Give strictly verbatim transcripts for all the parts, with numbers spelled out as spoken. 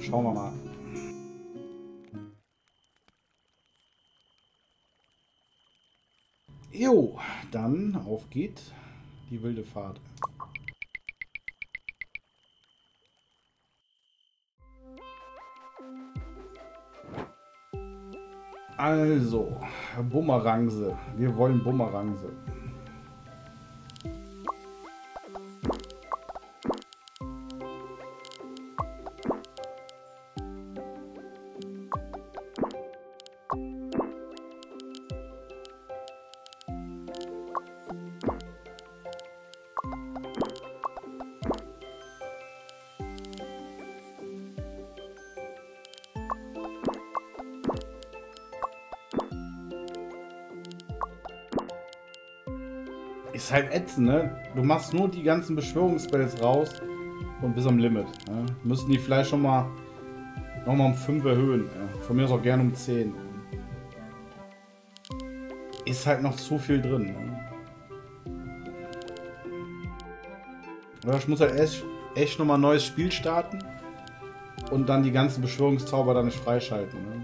Schauen wir mal. Jo, dann auf geht die wilde Fahrt. Also, Bumerangse. Wir wollen Bumerangse. Ist halt ätzend, ne? Du machst nur die ganzen Beschwörungsspells raus und bist am Limit. Ne? Müssten die vielleicht schon mal noch mal um fünf erhöhen. Ja? Von mir aus auch gerne um zehn. Ist halt noch zu viel drin. Ne? Oder ich muss halt echt, echt nochmal ein neues Spiel starten und dann die ganzen Beschwörungszauber dann nicht freischalten. Ne?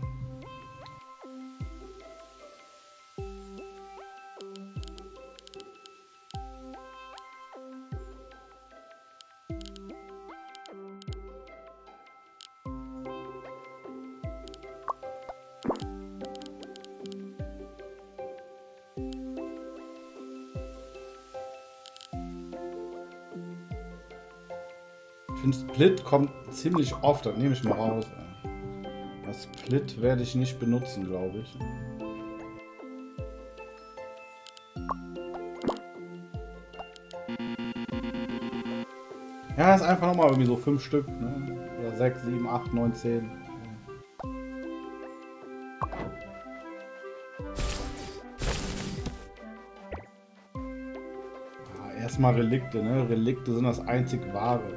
Ich finde, Split kommt ziemlich oft, das nehme ich mal raus. Ey. Das Split werde ich nicht benutzen, glaube ich. Ja, ist einfach nochmal irgendwie so fünf Stück, ne? Oder sechs, sieben, acht, neun, zehn. Ja, erstmal Relikte, ne? Relikte sind das einzig wahre.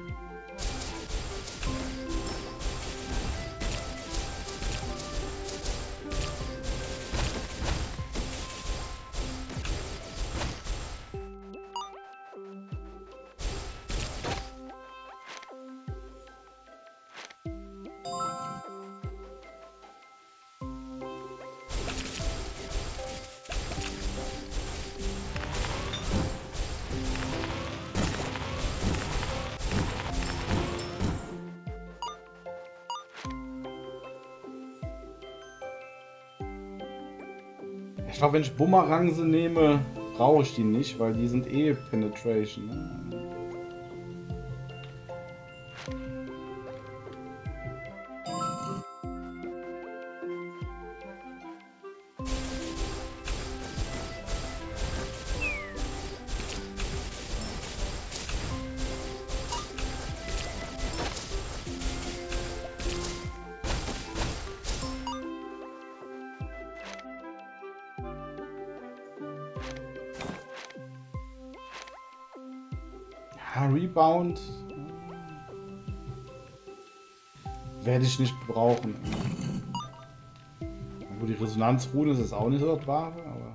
Ich glaube, wenn ich Bumerangse nehme, brauche ich die nicht, weil die sind eh Penetration. Ne? Rebound werde ich nicht brauchen. Wo die Resonanzrune ist, ist auch nicht so das Wahre, aber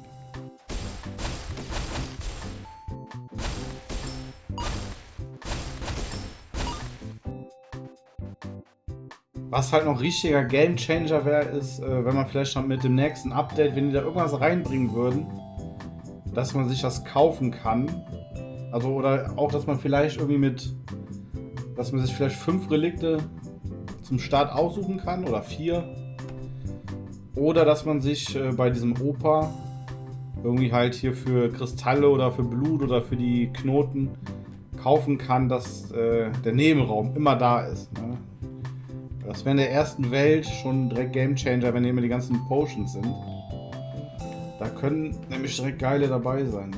was halt noch richtiger Gamechanger wäre, ist, wenn man vielleicht noch mit dem nächsten Update, wenn die da irgendwas reinbringen würden, dass man sich das kaufen kann. Also, oder auch, dass man vielleicht irgendwie mit, dass man sich vielleicht fünf Relikte zum Start aussuchen kann oder vier. Oder dass man sich äh, bei diesem Opa irgendwie halt hier für Kristalle oder für Blut oder für die Knoten kaufen kann, dass äh, der Nebenraum immer da ist. Ne? Das wäre in der ersten Welt schon direkt Gamechanger, wenn hier immer die ganzen Potions sind. Da können nämlich direkt geile dabei sein. Ne?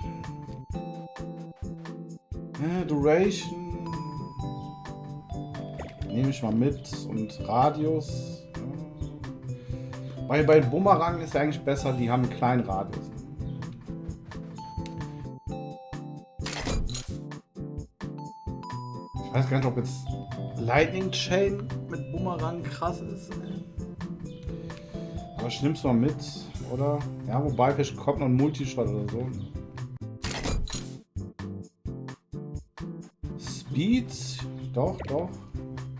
Ja, Duration nehme ich mal mit und Radius. Ja. Bei, bei Bumerang ist ja eigentlich besser, die haben einen kleinen Radius. Ich weiß gar nicht, ob jetzt Lightning Chain mit Bumerang krass ist. Aber ich nehme es mal mit, oder? Ja, wobei vielleicht kommt noch ein Multishot oder so. Speed, doch, doch.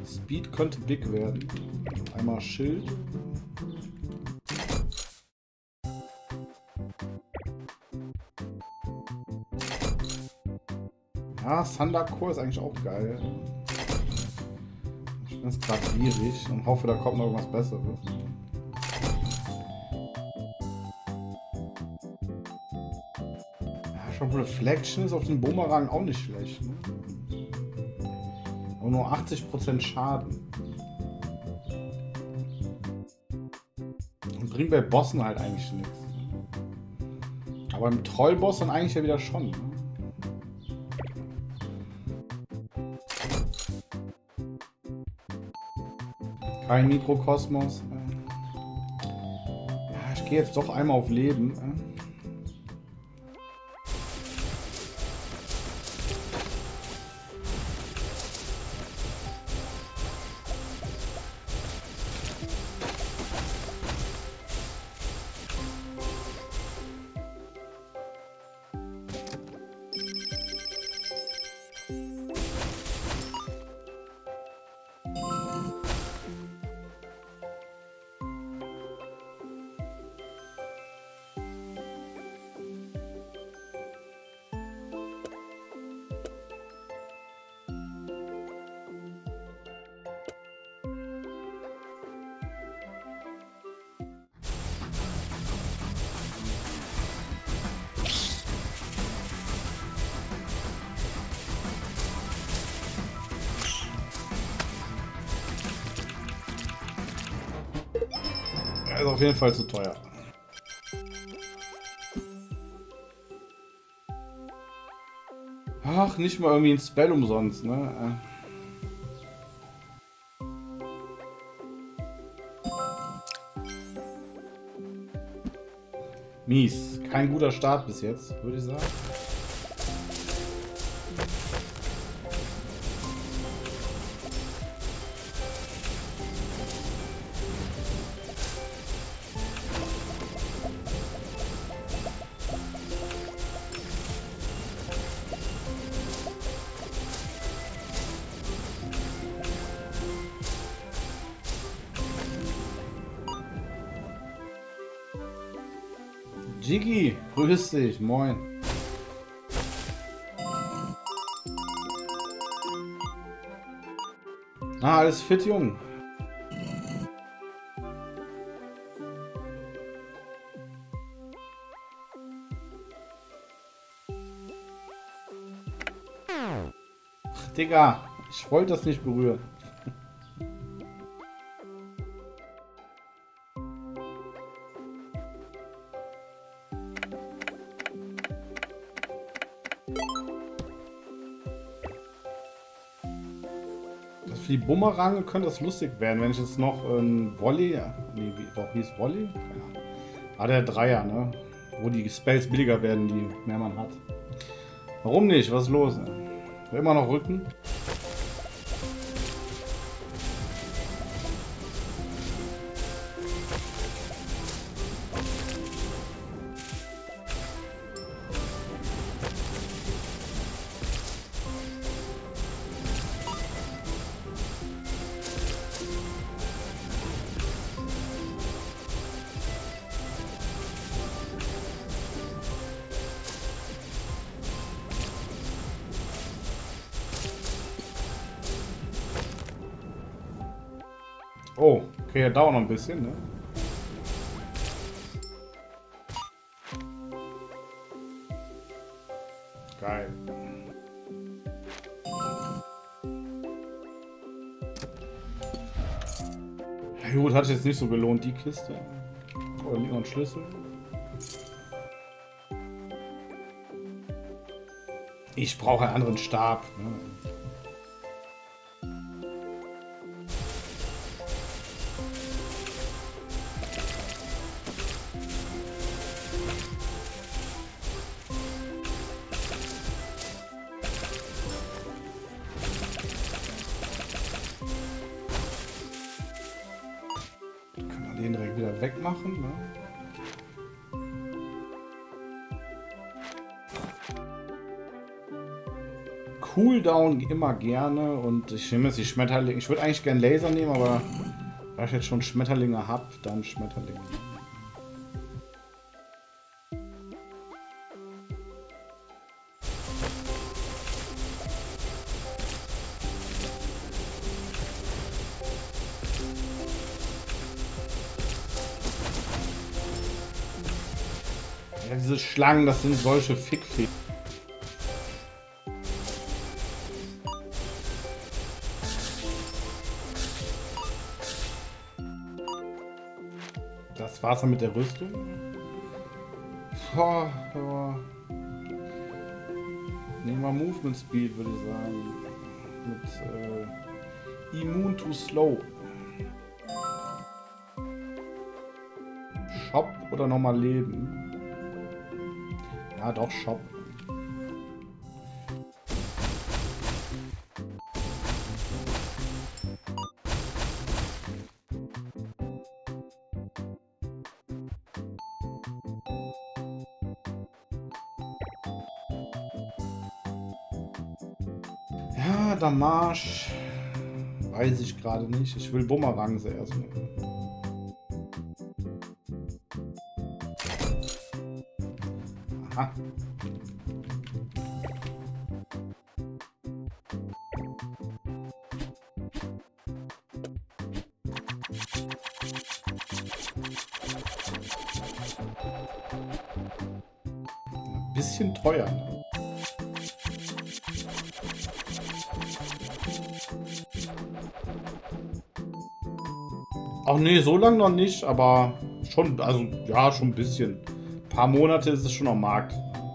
Speed könnte big werden. Einmal Schild. Ja, Thunder Core ist eigentlich auch geil. Ich bin jetzt gerade gierig und hoffe, da kommt noch irgendwas Besseres. Ja, schon Reflection ist auf den Bumerang auch nicht schlecht. Ne? Aber nur achtzig Prozent Schaden. Und bringt bei Bossen halt eigentlich nichts. Aber im Trollboss dann eigentlich ja wieder schon. Ne? Kein Mikrokosmos. Ja, ich gehe jetzt doch einmal auf Leben. Ist auf jeden Fall zu teuer. Ach, nicht mal irgendwie ein Spell umsonst, ne? Mies. Kein guter Start bis jetzt, würde ich sagen. Jiggy, grüß dich, moin. Ah, alles fit, Jung. Digga, ich wollte das nicht berühren. Für die Bumerange könnte das lustig werden, wenn ich jetzt noch ein Volley. Nee, wie, doch, hieß Volley? Ja. Ah, der Dreier, ne? Wo die Spells billiger werden, die mehr man hat. Warum nicht? Was ist los? Immer noch Rücken. Oh, okay, dauert noch ein bisschen, ne? Geil. Ja, gut, hat sich jetzt nicht so gelohnt, die Kiste. Oh, da liegt noch ein Schlüssel. Ich brauche einen anderen Stab. Ne? Den direkt wieder wegmachen. Ne? Cooldown immer gerne und ich nehme jetzt die Schmetterlinge. Ich würde eigentlich gerne Laser nehmen, aber da ich jetzt schon Schmetterlinge habe, dann Schmetterlinge. Ja, diese Schlangen, das sind solche Fickfee. Das war's dann mit der Rüstung. Boah, ja. Nehmen wir Movement Speed, würde ich sagen. Mit äh, Immune to Slow. Shop oder nochmal Leben? Ja, doch, Shop. Ja, Damage. Weiß ich gerade nicht. Ich will Bumerangs erstmal. Aha. Ein bisschen teuer. Ne? Ach nee, so lange noch nicht, aber schon, also ja, schon ein bisschen. Ein paar Monate ist es schon am Markt.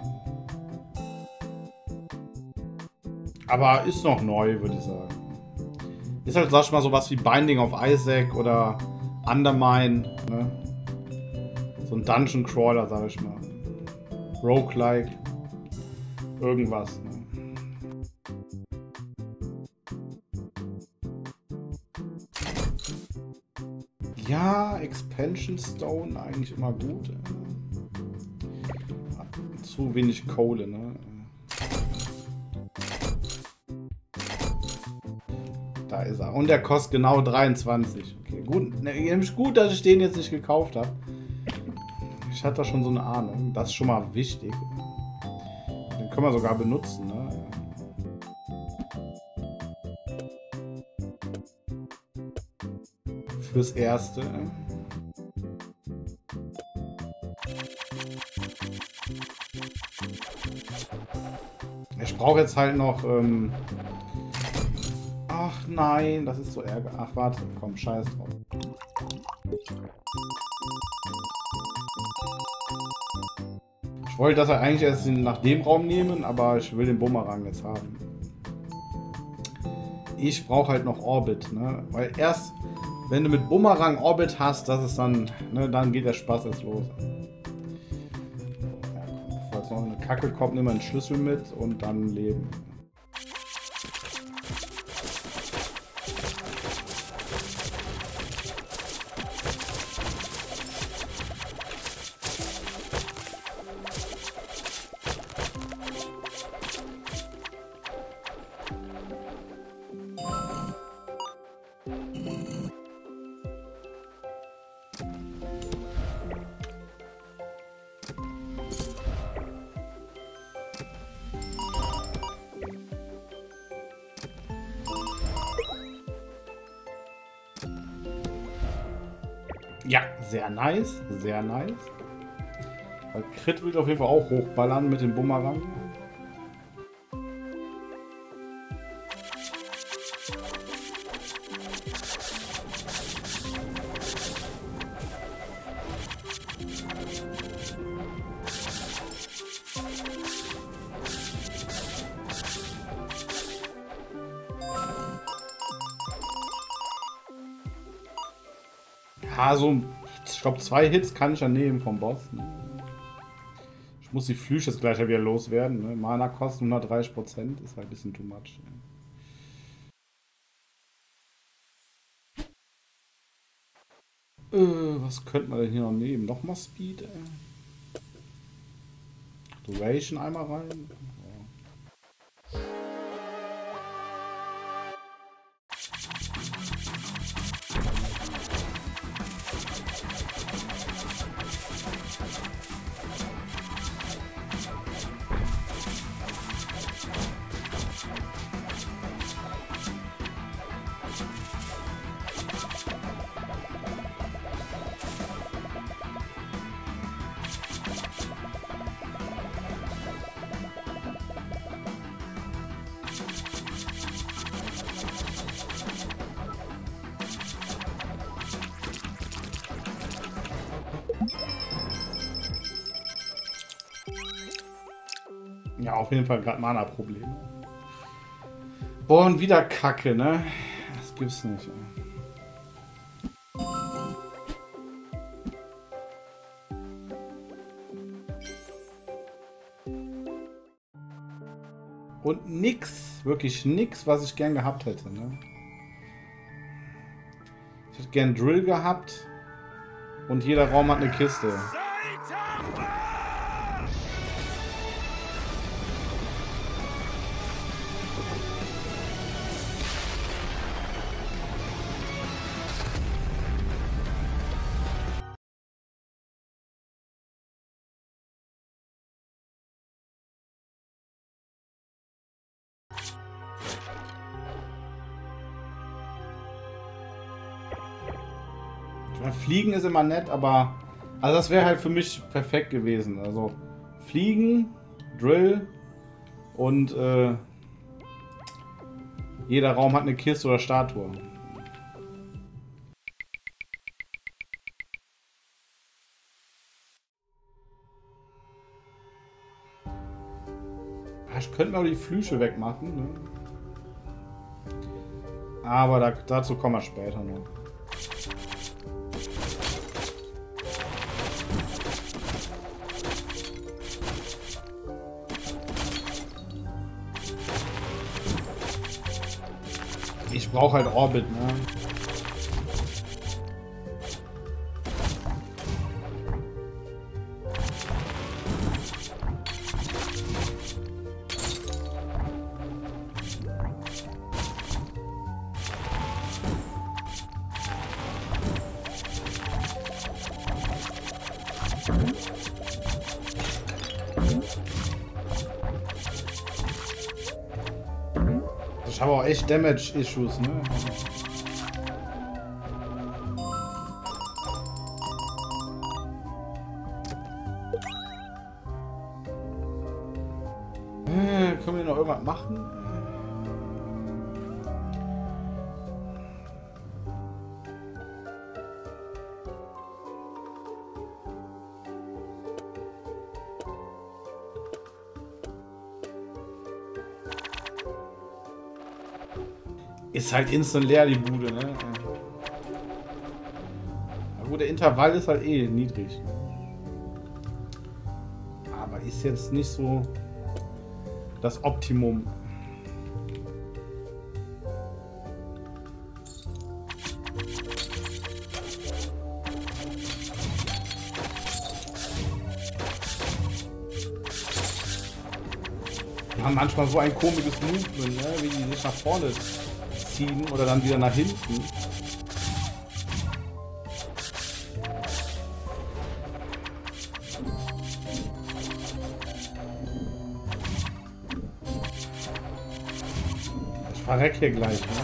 Aber ist noch neu, würde ich sagen. Ist halt, sag ich mal, sowas wie Binding of Isaac oder Undermine. Ne? So ein Dungeon Crawler, sag ich mal. Roguelike. Irgendwas. Ne? Ja, Expansion Stone eigentlich immer gut. Zu wenig Kohle, ne? Da ist er. Und der kostet genau dreiundzwanzig. Okay, gut. Ne, gut, dass ich den jetzt nicht gekauft habe. Ich hatte da schon so eine Ahnung. Das ist schon mal wichtig. Den können wir sogar benutzen, ne? Fürs Erste. Ich brauche jetzt halt noch... Ähm Ach nein, das ist so ärgerlich. Ach warte, komm, scheiß drauf. Ich wollte das ja eigentlich erst nach dem Raum nehmen, aber ich will den Bumerang jetzt haben. Ich brauche halt noch Orbit, ne? Weil erst... Wenn du mit Bumerang Orbit hast, das ist dann, ne, dann geht der Spaß erst los. Ja, falls noch eine Kacke kommt, nimm mal einen Schlüssel mit und dann leben. Ja, sehr nice, sehr nice. Weil Crit will ich auf jeden Fall auch hochballern mit dem Bumerang. Ja, so, ich glaube, zwei Hits kann ich ja nehmen vom Boss. Ne? Ich muss die Flüche jetzt gleich wieder loswerden. Ne? Mana kosten hundertdreißig Prozent, ist halt ein bisschen too much. Ne? Äh, was könnte man denn hier noch nehmen? Nochmal Speed, ey. Duration einmal rein. Ja. Ja, auf jeden Fall gerade Mana-Probleme. Boah, und wieder Kacke, ne? Das gibt's nicht. Ey. Und nix, wirklich nix, was ich gern gehabt hätte, ne? Ich hätte gern Drill gehabt und jeder Raum hat eine Kiste. Fliegen ist immer nett, aber also das wäre halt für mich perfekt gewesen. Also Fliegen, Drill und äh, jeder Raum hat eine Kiste oder Statue. Ich könnte mir auch die Flüche wegmachen, ne? Aber da, dazu kommen wir später noch. Ich brauche halt Orbit, ne? Ich habe auch echt Damage-Issues, ne? Äh, können wir noch irgendwas machen? Ist halt instant leer, die Bude, ne? Na gut, der Intervall ist halt eh niedrig. Aber ist jetzt nicht so das Optimum. Wir haben manchmal so ein komisches Movement, ne? Wie die sich nach vorne ziehen oder dann wieder nach hinten. Ich verreck hier gleich, ne?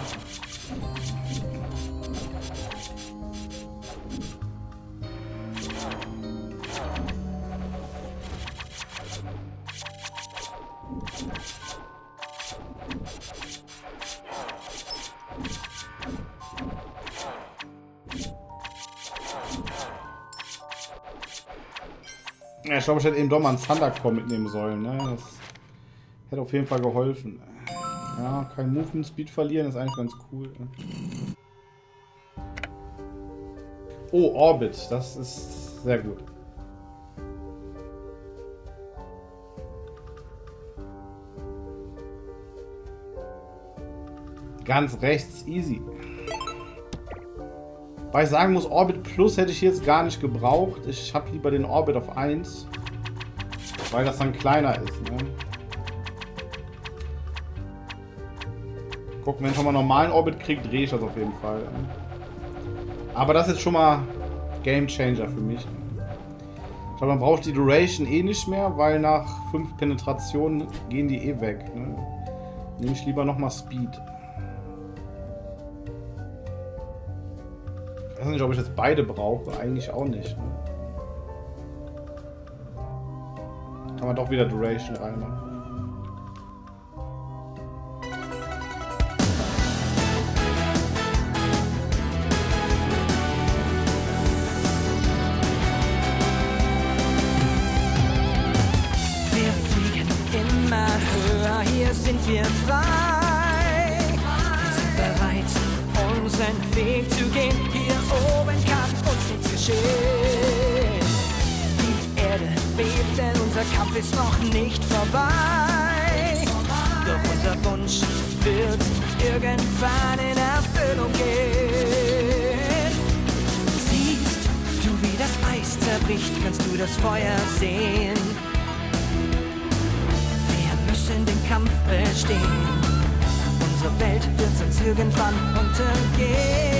Ja, ich glaube, ich hätte eben doch mal einen Thundercore mitnehmen sollen. Ne? Das hätte auf jeden Fall geholfen. Ja, kein Movement Speed verlieren ist eigentlich ganz cool. Ne? Oh, Orbit. Das ist sehr gut. Ganz rechts, easy. Weil ich sagen muss, Orbit Plus hätte ich jetzt gar nicht gebraucht. Ich habe lieber den Orbit auf eins. Weil das dann kleiner ist. Ne? Guck, wenn ich schon mal normalen Orbit kriege, drehe ich das auf jeden Fall. Ne? Aber das ist schon mal Game Changer für mich. Ich glaube, man braucht die Duration eh nicht mehr, weil nach fünf Penetrationen gehen die eh weg. Ne? Nehme ich lieber nochmal Speed. Ich weiß nicht, ob ich jetzt beide brauche. Eigentlich auch nicht. Ne? Kann man doch wieder Duration reinmachen. Wir fliegen in sind wir frei. Wir sind bereit, unseren Weg zu gehen. Hier oben kann uns nichts geschehen. Die Erde bebt, denn unser Kampf ist noch nicht vorbei. Doch unser Wunsch wird irgendwann in Erfüllung gehen. Siehst du, wie das Eis zerbricht, kannst du das Feuer sehen. Wir müssen den Kampf bestehen. Unsere Welt wird sonst irgendwann untergehen.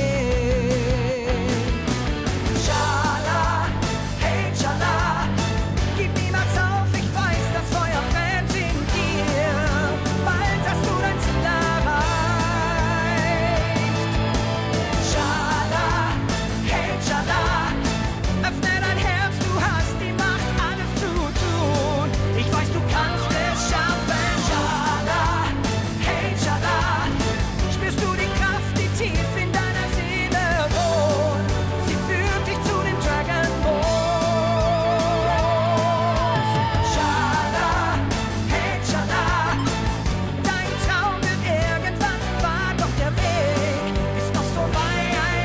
Schala, hey Schala, gib niemals auf, ich weiß, das Feuer brennt in dir. Bald hast du dein Ziel erreicht. Schala, hey Schala, öffne dein Herz, du hast die Macht, alles zu tun. Ich weiß, du kannst es schaffen. Schala, hey Schala, spürst du die Kraft, die tief in deiner Seele wohnt? Sie führt dich zu dem Dragon Ball. Schala, hey Schala, dein Traum wird irgendwann wahr, doch der Weg ist noch so weit.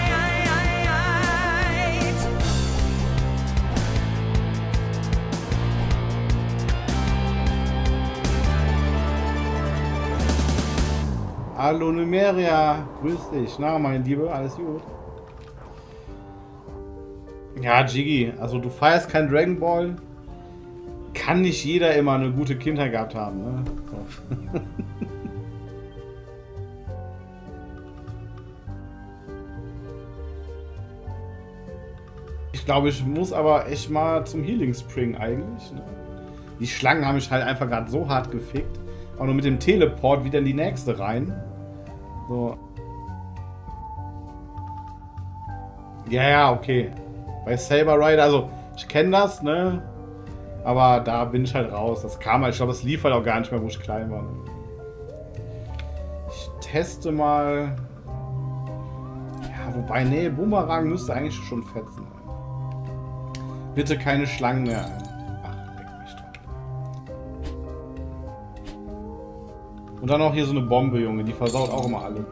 Hallo Numeria, grüß dich. Na, mein Liebe, alles gut? Ja, Jiggy, also du feierst kein Dragon Ball. Kann nicht jeder immer eine gute Kindheit gehabt haben, ne? So. Ich glaube, ich muss aber echt mal zum Healing Spring eigentlich. Ne? Die Schlangen haben mich halt einfach gerade so hart gefickt. Auch nur mit dem Teleport wieder in die nächste rein. So. Ja, ja, okay. Bei Saber Rider, also ich kenne das, ne? Aber da bin ich halt raus. Das kam halt, ich glaube, es lief halt auch gar nicht mehr, wo ich klein war. Ne? Ich teste mal. Ja, wobei, nee, Boomerang müsste eigentlich schon fetzen. Bitte keine Schlangen mehr. Ach, leck mich doch. Und dann auch hier so eine Bombe, Junge, die versaut auch immer alle.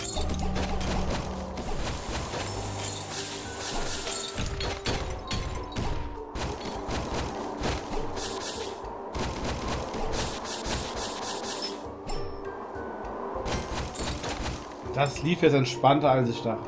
Das lief jetzt entspannter, als ich dachte.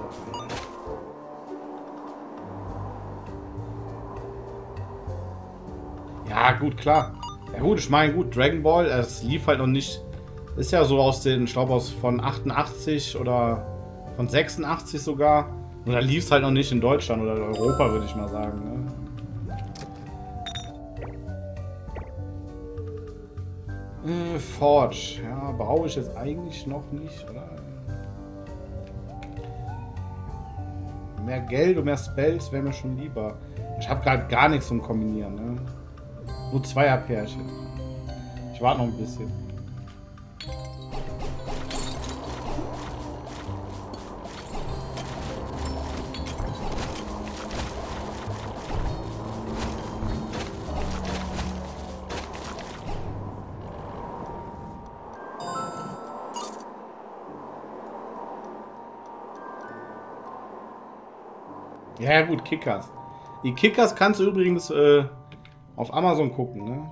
Ja, gut, klar. Ja gut, ich meine, gut, Dragon Ball, es lief halt noch nicht. Ist ja so aus den, ich glaube aus von achtundachtzig oder von sechsundachtzig sogar. Und da lief es halt noch nicht in Deutschland oder in Europa, würde ich mal sagen. Ne? Äh, Forge, ja, brauche ich jetzt eigentlich noch nicht, oder? Mehr Geld und mehr Spells wäre mir schon lieber. Ich habe gerade gar nichts zum Kombinieren, ne? Nur Zweierpärchen. Ich warte noch ein bisschen. Ja, ja gut, Kickers. Die Kickers kannst du übrigens äh, auf Amazon gucken, ne?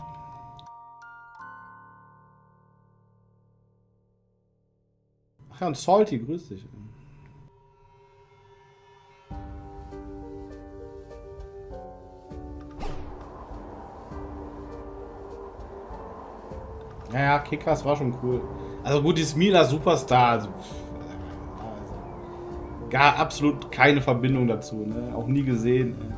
Ach ja, und Salty, grüß dich. Ja, ja, Kickers war schon cool. Also gut, die Smila Superstar, also, also gar absolut keine Verbindung dazu, ne? Auch nie gesehen. Ne?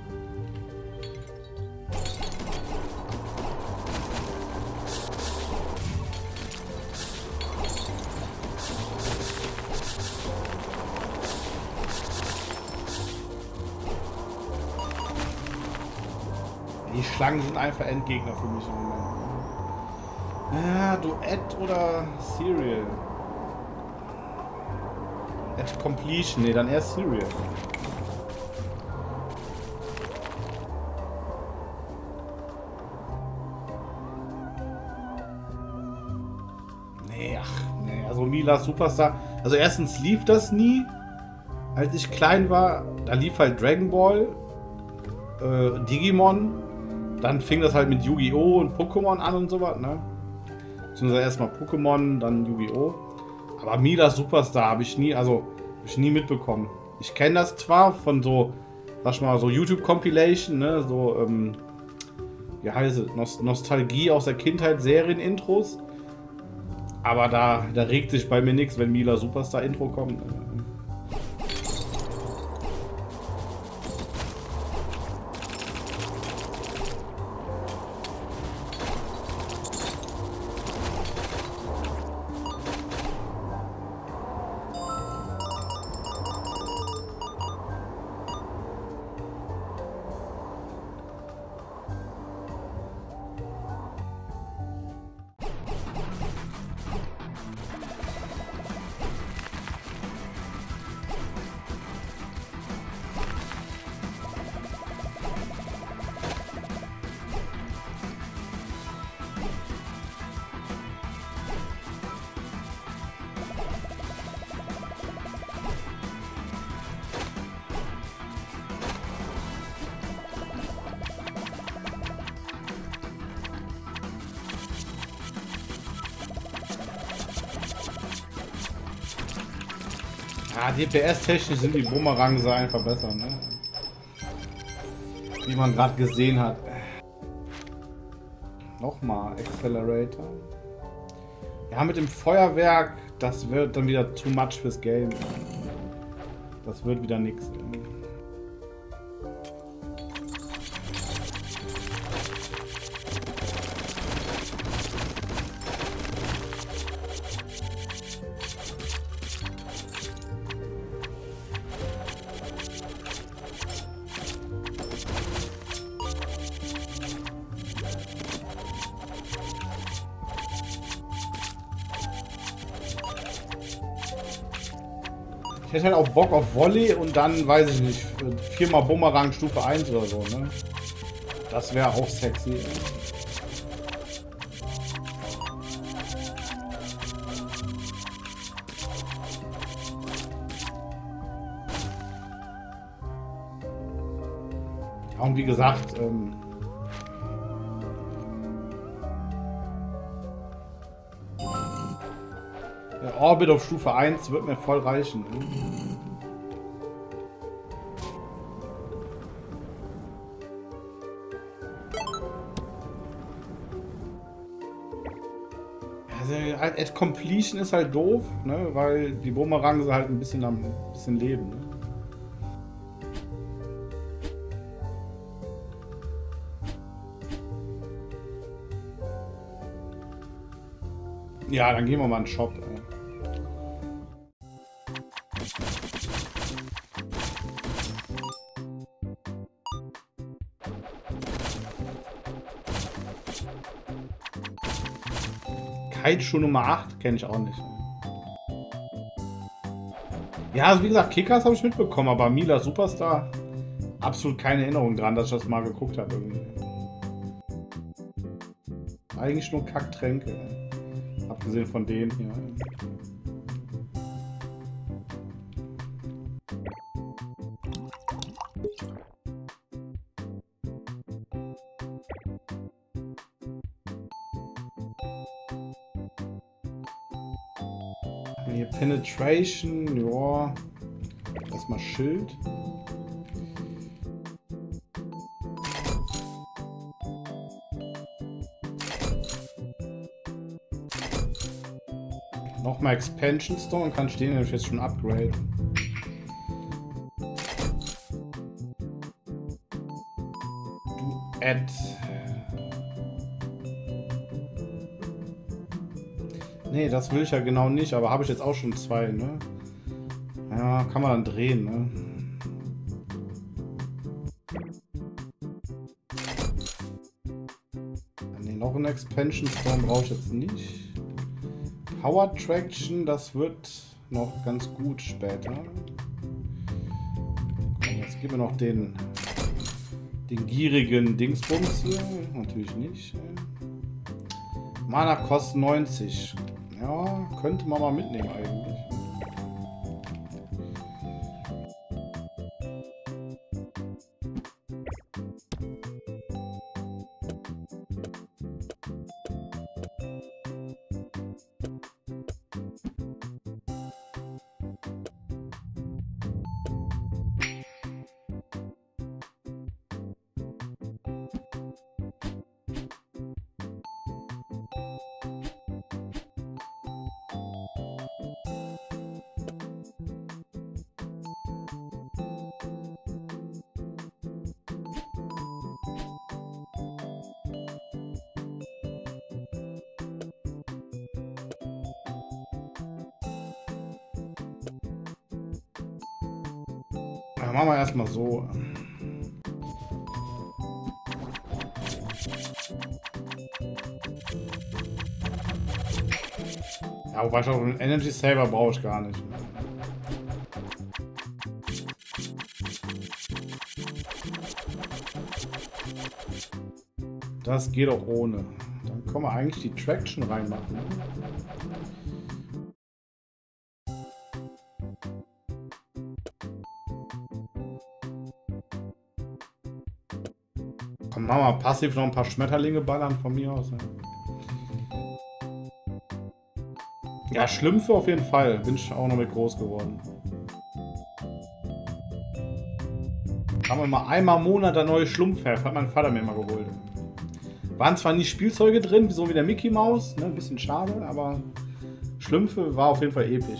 Die Schlangen sind einfach Endgegner für mich im Moment. Ja, Duett oder Serial? At Completion, ne, dann eher Serial. Nee, Mila Superstar. Also erstens lief das nie, als ich klein war. Da lief halt Dragon Ball, äh, Digimon. Dann fing das halt mit Yu-Gi-Oh! Und Pokémon an und sowas, ne? Beziehungsweise erstmal Pokémon, dann Yu-Gi-Oh! Aber Mila Superstar habe ich nie, also habe ich nie mitbekommen. Ich kenne das zwar von so, sag ich mal, so YouTube-Compilation, ne? So, ähm, wie heißt es? Nost Nostalgie aus der Kindheit, Serien-Intros. Aber da, da regt sich bei mir nichts, wenn Mila Superstar Intro kommt. Ja, D P S-technisch sind die Bumerangs einfach besser, ne? Wie man gerade gesehen hat. Nochmal Accelerator. Ja, mit dem Feuerwerk, das wird dann wieder too much fürs Game. Das wird wieder nichts. Ich hätte halt auch Bock auf Volley und dann, weiß ich nicht, viermal Bumerang Stufe eins oder so, ne? Das wäre auch sexy. Ja, und wie gesagt, ähm, der Orbit auf Stufe eins wird mir voll reichen. Also, at Completion ist halt doof, ne? Weil die Bumerangs halt ein bisschen am bisschen leben. Ne? Ja, dann gehen wir mal in den Shop. Ey. Kaiju Nummer acht kenne ich auch nicht. Ja, also wie gesagt, Kickers habe ich mitbekommen, aber Mila Superstar absolut keine Erinnerung dran, dass ich das mal geguckt habe irgendwie. Eigentlich nur Kacktränke, abgesehen von denen hier. Hier Penetration, ja. Erstmal Schild. Nochmal Expansion Stone, kann ich den nämlich jetzt schon upgraden. Duett. Nee, das will ich ja genau nicht, aber habe ich jetzt auch schon zwei, ne? Ja, kann man dann drehen, ne? Nee, noch ein Expansion Storm brauche ich jetzt nicht. Power Traction, das wird noch ganz gut später. Jetzt geben wir noch den, den gierigen Dingsbums hier. Natürlich nicht. Mana kostet neunzig. Ja, könnte man mal mitnehmen eigentlich. Dann machen wir erstmal so. Ja, wobei schon einen Energy Saver brauche ich gar nicht. Das geht auch ohne. Dann können wir eigentlich die Traction reinmachen. Komm, machen wir passiv noch ein paar Schmetterlinge ballern von mir aus. Ja, Schlümpfe auf jeden Fall. Bin ich auch noch mit groß geworden. Haben wir mal einmal im Monat ein neues Schlumpfheft. Hat mein Vater mir mal geholt. Waren zwar nie Spielzeuge drin, so wie der Mickey Maus. Ne? Ein bisschen schade, aber Schlümpfe war auf jeden Fall episch.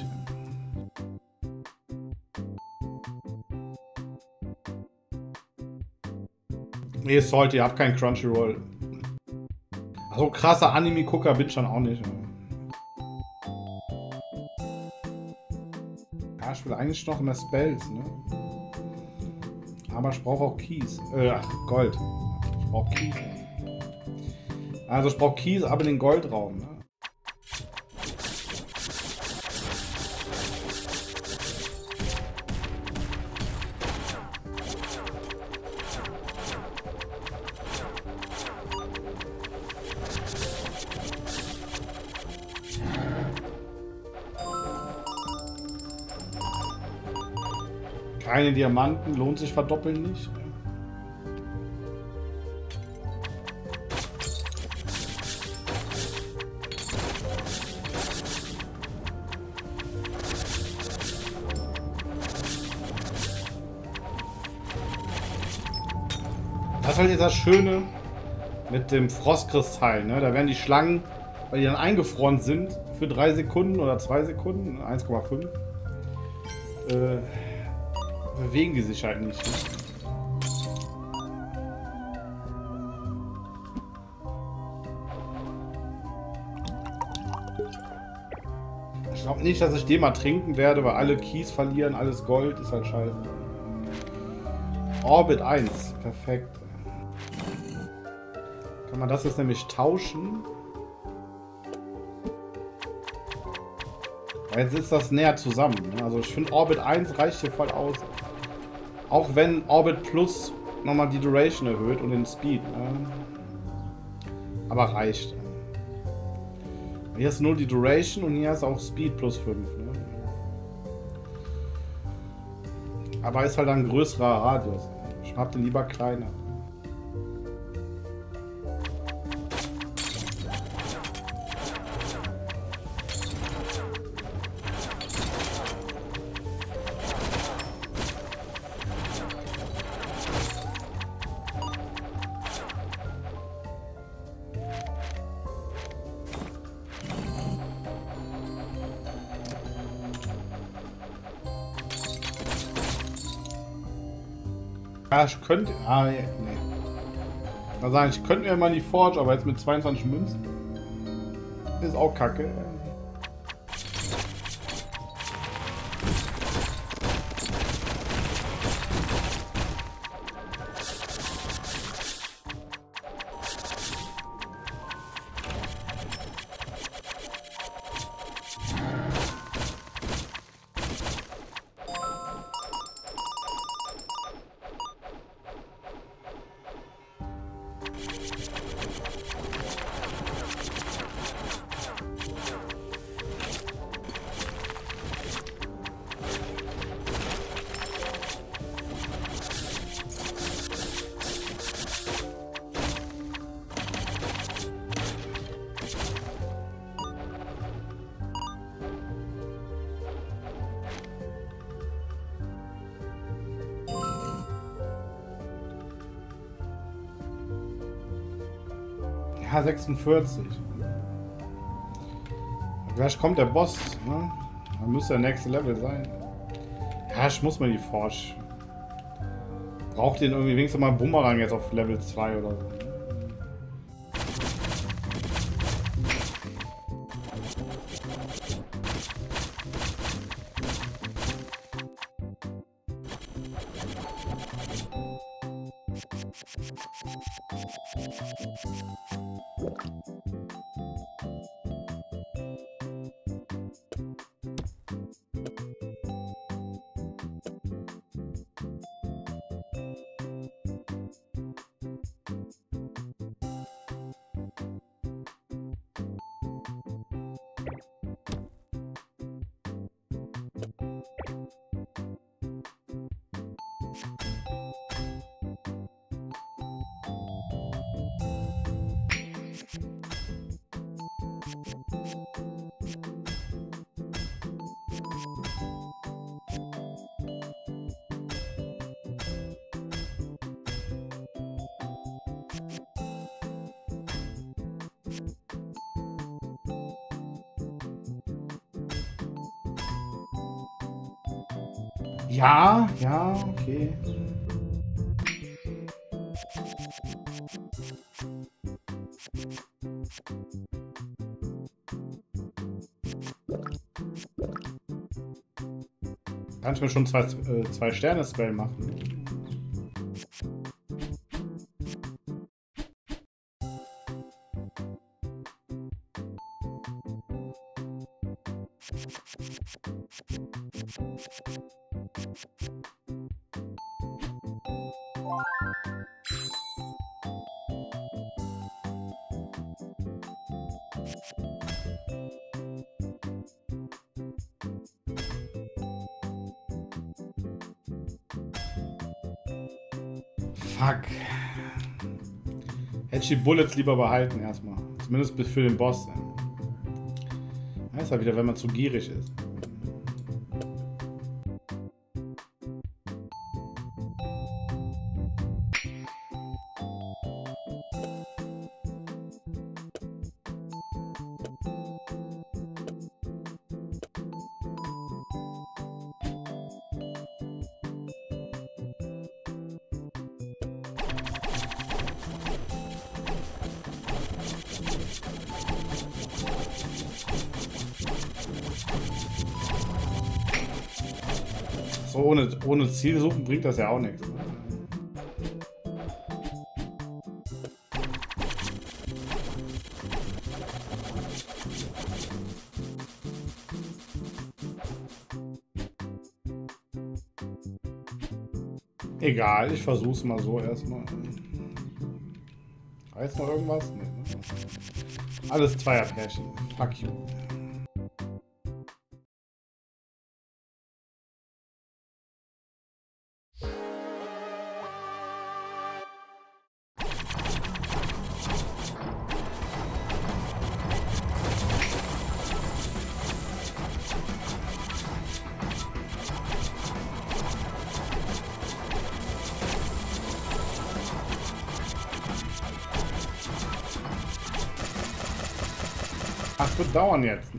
Nee, ist heute, ihr habt keinen Crunchyroll. So krasser Anime-Gucker bin ich dann auch nicht. Ja, ich will eigentlich noch mehr Spells, ne? Aber ich brauche auch Keys. Äh, ach, Gold. Ich brauche Keys. Also ich brauche Keys, aber in den Goldraum, ne? Keine Diamanten, lohnt sich verdoppeln nicht. Das ist halt jetzt das Schöne mit dem Frostkristall, ne? Da werden die Schlangen, weil die dann eingefroren sind, für drei Sekunden oder zwei Sekunden, eins Komma fünf, äh, bewegen die sich halt nicht. Ne? Ich glaube nicht, dass ich den mal trinken werde, weil alle Keys verlieren, alles Gold, ist halt scheiße. Orbit eins, perfekt. Kann man das jetzt nämlich tauschen? Jetzt ist das näher zusammen. Also ich finde Orbit eins reicht hier voll aus. Auch wenn Orbit Plus nochmal die Duration erhöht und den Speed. Ne? Aber reicht. Hier ist nur die Duration und hier ist auch Speed plus fünf. Ne? Aber ist halt ein größerer Radius. Ich hab den lieber kleiner. Ja, ich könnte. Ah, nee. Mal sagen, ich könnte mir mal in die Forge, aber jetzt mit zweiundzwanzig Münzen ist auch kacke. Ja, sechsundvierzig. Gleich kommt der Boss, ne? Dann müsste der nächste Level sein. Ja, ich muss mal die Forsch. Braucht den irgendwie wenigstens mal Bumerang jetzt auf Level zwei oder so. Ja, ja, okay. Kann ich mir schon zwei, äh, zwei Sterne-Spell machen. Fuck. Hätte ich die Bullets lieber behalten erstmal. Zumindest bis für den Boss. Heißt ja wieder, wenn man zu gierig ist. So ohne, ohne Ziel suchen bringt das ja auch nichts. Egal, ich versuch's mal so erstmal. Weiß noch irgendwas? Nee, ne? Alles Zweierpärchen. Fuck you. Das wird dauern jetzt. Ne?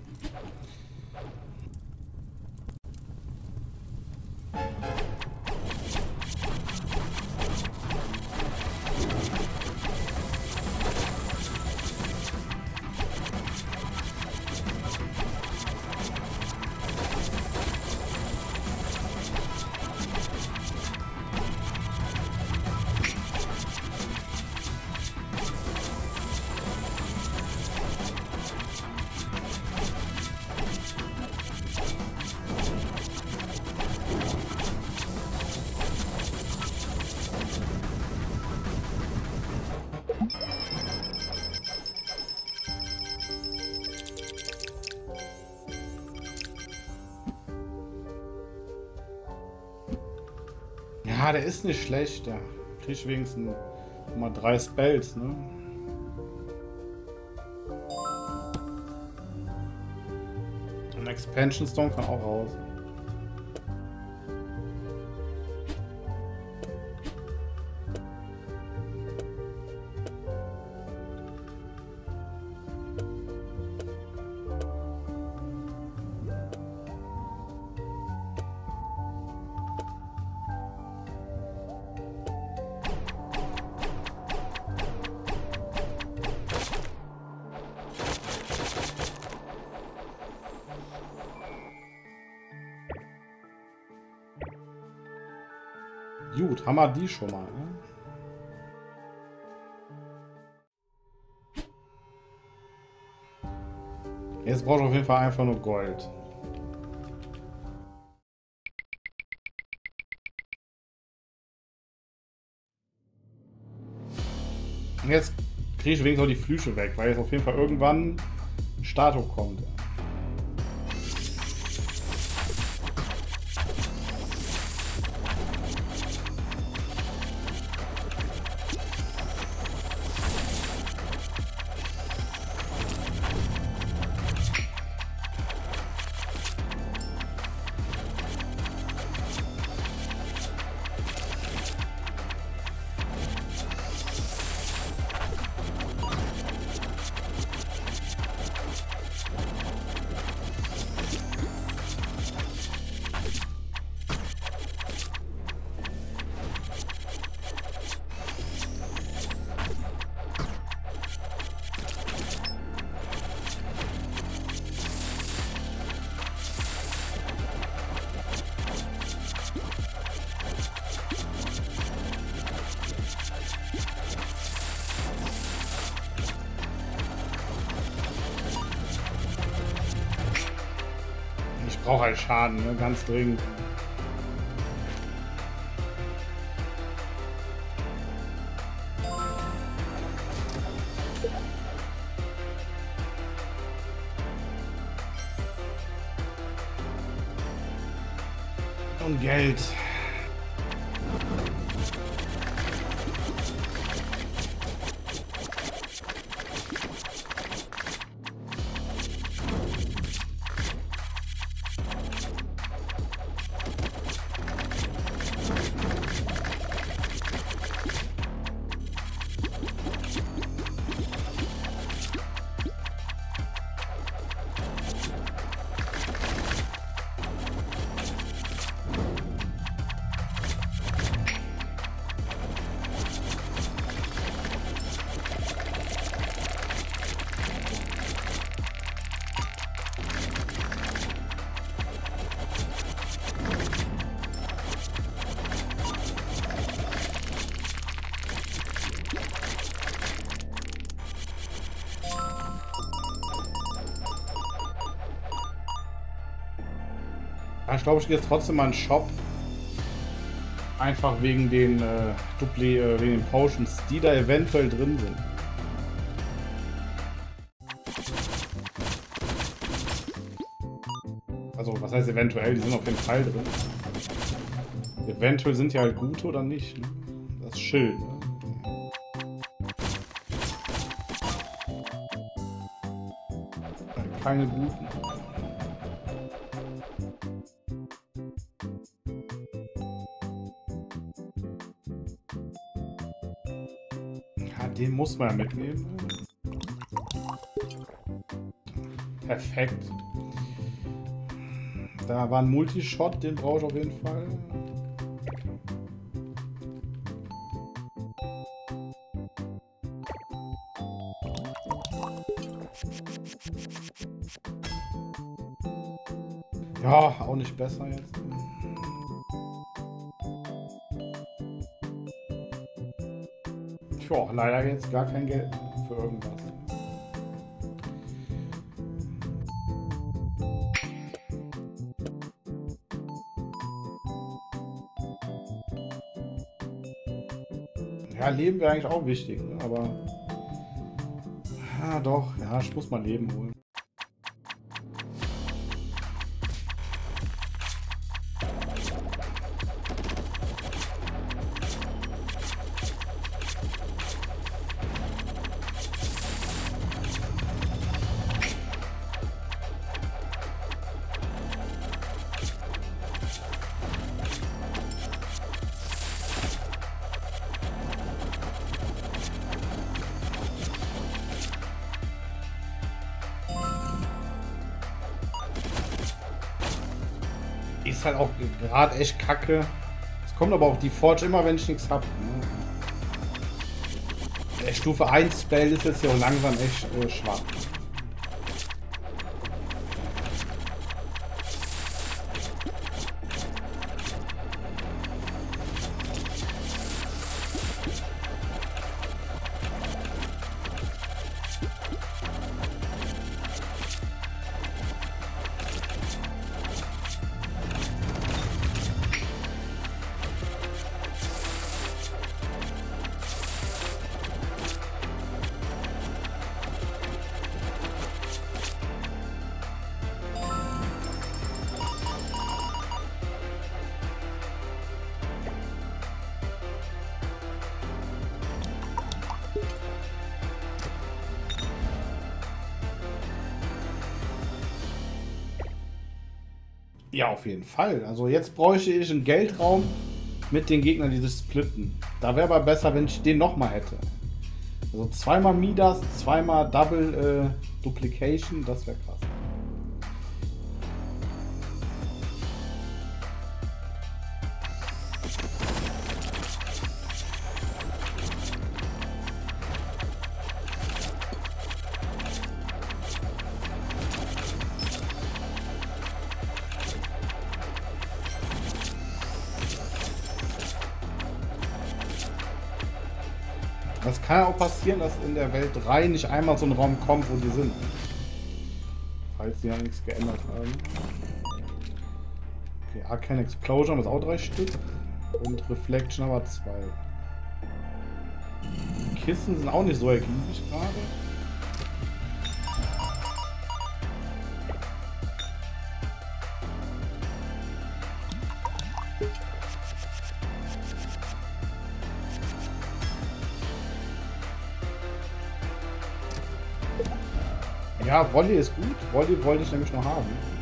Ja, der ist nicht schlecht. Der kriegt wenigstens mal drei Spells, ne? Ein Expansion Stone kann auch raus. Gut, haben wir die schon mal. Ne? Jetzt braucht auf jeden Fall einfach nur Gold. Und jetzt kriege ich wenigstens auch die Flüche weg, weil jetzt auf jeden Fall irgendwann ein Statue kommt. Ich brauche halt Schaden, ne? Ganz dringend. Und Geld. Ich glaube, ich gehe jetzt trotzdem mal in den Shop. Einfach wegen den äh, Dupli, äh, wegen den Potions, die da eventuell drin sind. Also, was heißt eventuell? Die sind auf jeden Fall drin. Eventuell sind die halt gute oder nicht. Ne? Das Schild. Ne? Keine guten. Den muss man ja mitnehmen. Perfekt. Da war ein Multishot, den brauche ich auf jeden Fall. Ja, auch nicht besser jetzt. Ja, leider jetzt gar kein Geld für irgendwas. Ja, Leben wäre eigentlich auch wichtig, ne? Aber ja, doch, ja, ich muss mal Leben holen. Ist halt auch gerade echt kacke. Es kommt aber auch die Forge immer, wenn ich nichts habe. Ne? Der Stufe eins Spell ist jetzt ja auch langsam echt äh, schwach. Ja, auf jeden Fall. Also jetzt bräuchte ich einen Geldraum mit den Gegnern, die sich splitten. Da wäre aber besser, wenn ich den nochmal hätte. Also zweimal Midas, zweimal Double äh, Duplication, das wäre krass. Das kann ja auch passieren, dass in der Welt drei nicht einmal so ein Raum kommt, wo die sind. Falls sie ja nichts geändert haben. Okay, Arcane Explosion haben wir auch drei Stück. Und Reflection aber zwei. Die Kisten sind auch nicht so ergiebig gerade. Ja, Volley ist gut. Volley wollte ich nämlich noch haben.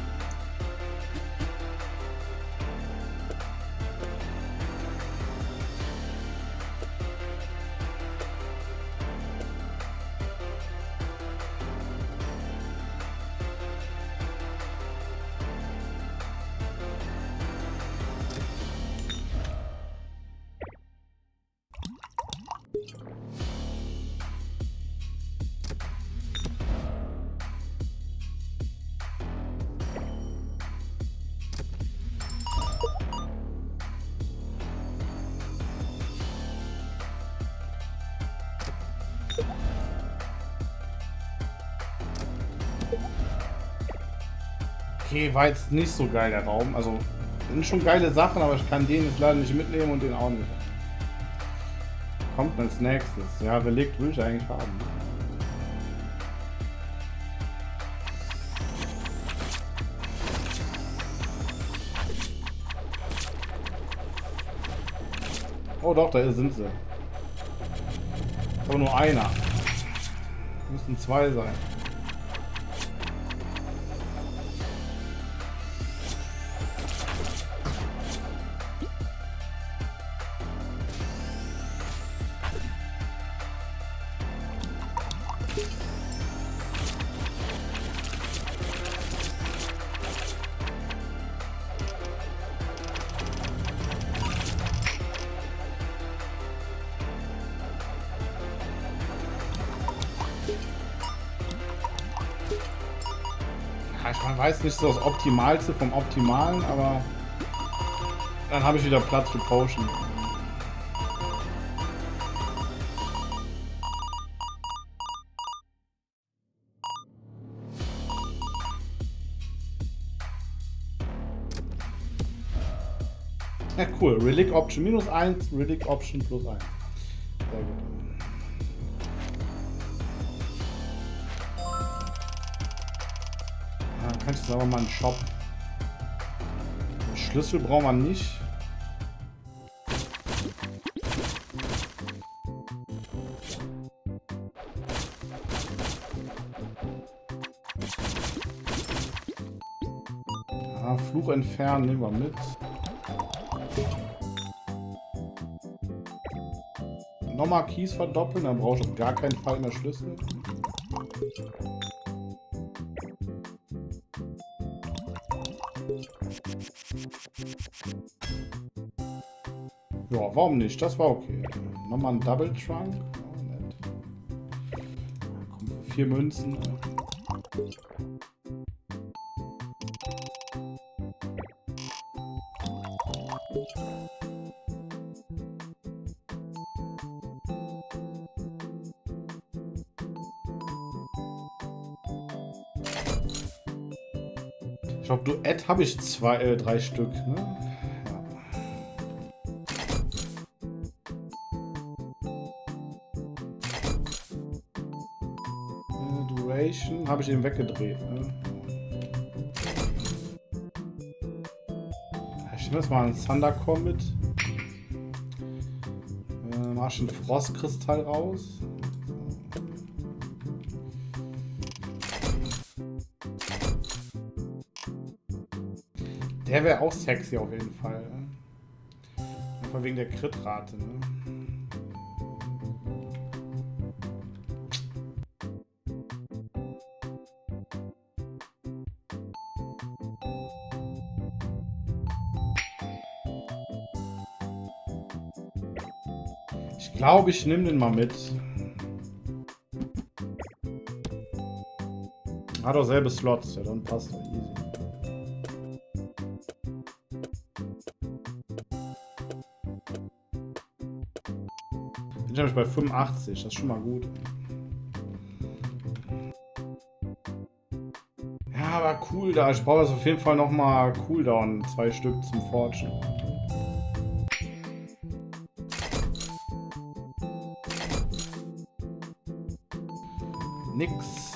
Okay, war jetzt nicht so geil der Raum. Also sind schon geile Sachen, aber ich kann den jetzt leider nicht mitnehmen und den auch nicht. Kommt als nächstes. Ja, Relikt will ich eigentlich haben. Oh doch, da sind sie. Aber nur einer. Müssen zwei sein. Ich weiß nicht so das Optimalste vom Optimalen, aber dann habe ich wieder Platz für Potion. Ja, cool. Relic Option minus eins, Relic Option plus eins. Sehr gut. Kannst du aber mal einen Shop. Schlüssel braucht man nicht. Ja, Fluch entfernen nehmen wir mit. Nochmal Keys verdoppeln, dann brauche ich auf gar keinen Fall mehr Schlüssel. Ja, warum nicht? Das war okay. Nochmal ein Double Trunk. Oh, nett. Kommen vier Münzen. Ich glaube, Duett habe ich zwei, äh, drei Stück. Ne? Habe ich eben weggedreht. Ne? Ich nehme jetzt mal einen Thundercore mit. Äh, mach ich einen Frostkristall raus. Der wäre auch sexy auf jeden Fall. Einfach wegen der Crit-Rate, ne? Ich glaube, ich nehme den mal mit. Hat auch selbe Slots, ja, dann passt doch easy. Bin ich nämlich bei fünfundachtzig, das ist schon mal gut. Ja, aber cool da. Ich brauche jetzt auf jeden Fall nochmal Cooldown, zwei Stück zum Forgen. Nix.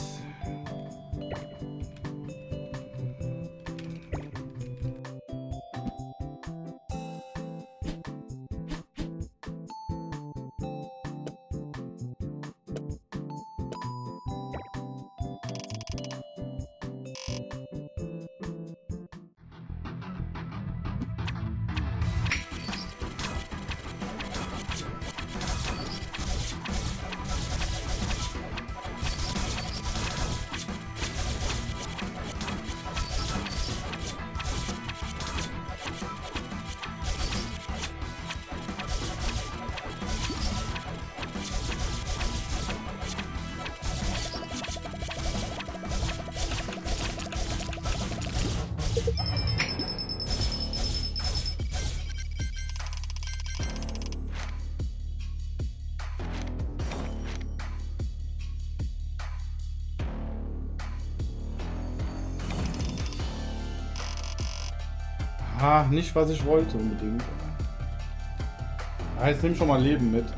Ah, nicht was ich wollte unbedingt. Ah, jetzt nimm schon mal Leben mit.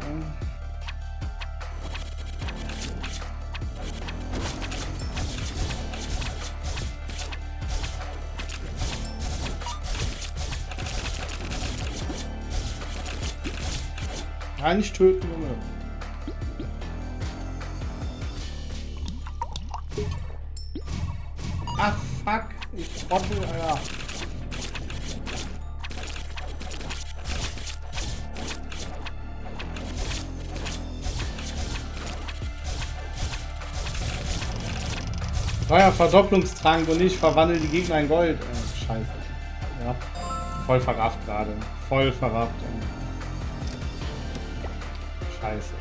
Ah, nicht töten, Junge. Ach, fuck. Ich trottel, Alter. Neuer Verdopplungstrank und ich verwandle die Gegner in Gold. Äh, scheiße. Ja. Voll verrafft gerade. Voll verrafft. Äh. Scheiße.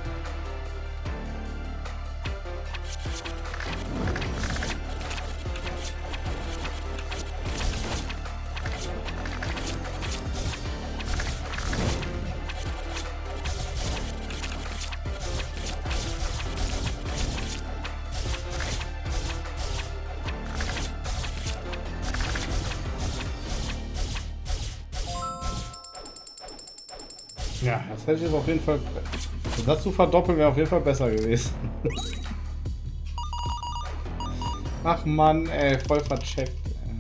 Ja, das hätte ich jetzt auf jeden Fall... Das zu verdoppeln wäre auf jeden Fall besser gewesen. Ach Mann, ey, voll vercheckt. Ey.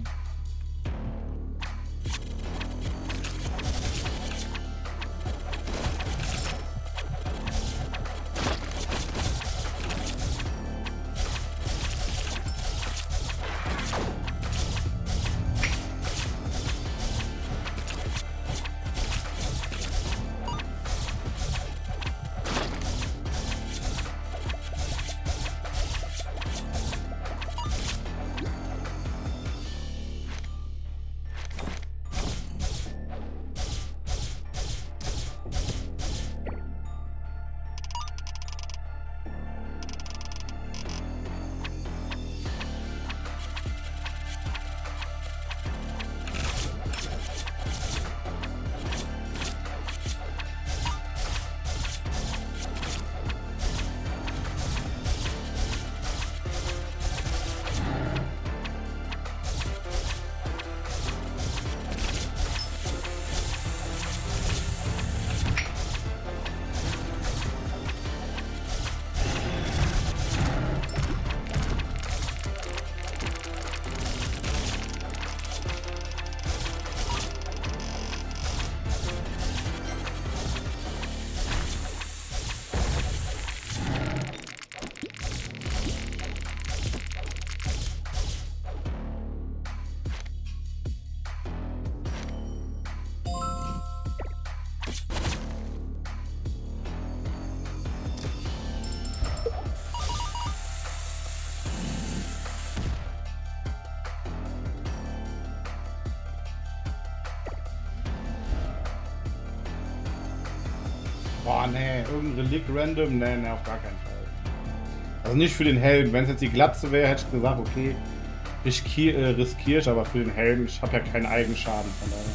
Boah, nee, irgendein Relikt random, nee, nee, auf gar keinen Fall. Also nicht für den Helden. Wenn es jetzt die Glatze wäre, hätte ich gesagt, okay, riskier, äh, riskiere ich, aber für den Helden, ich habe ja keinen eigenen Schaden, von daher.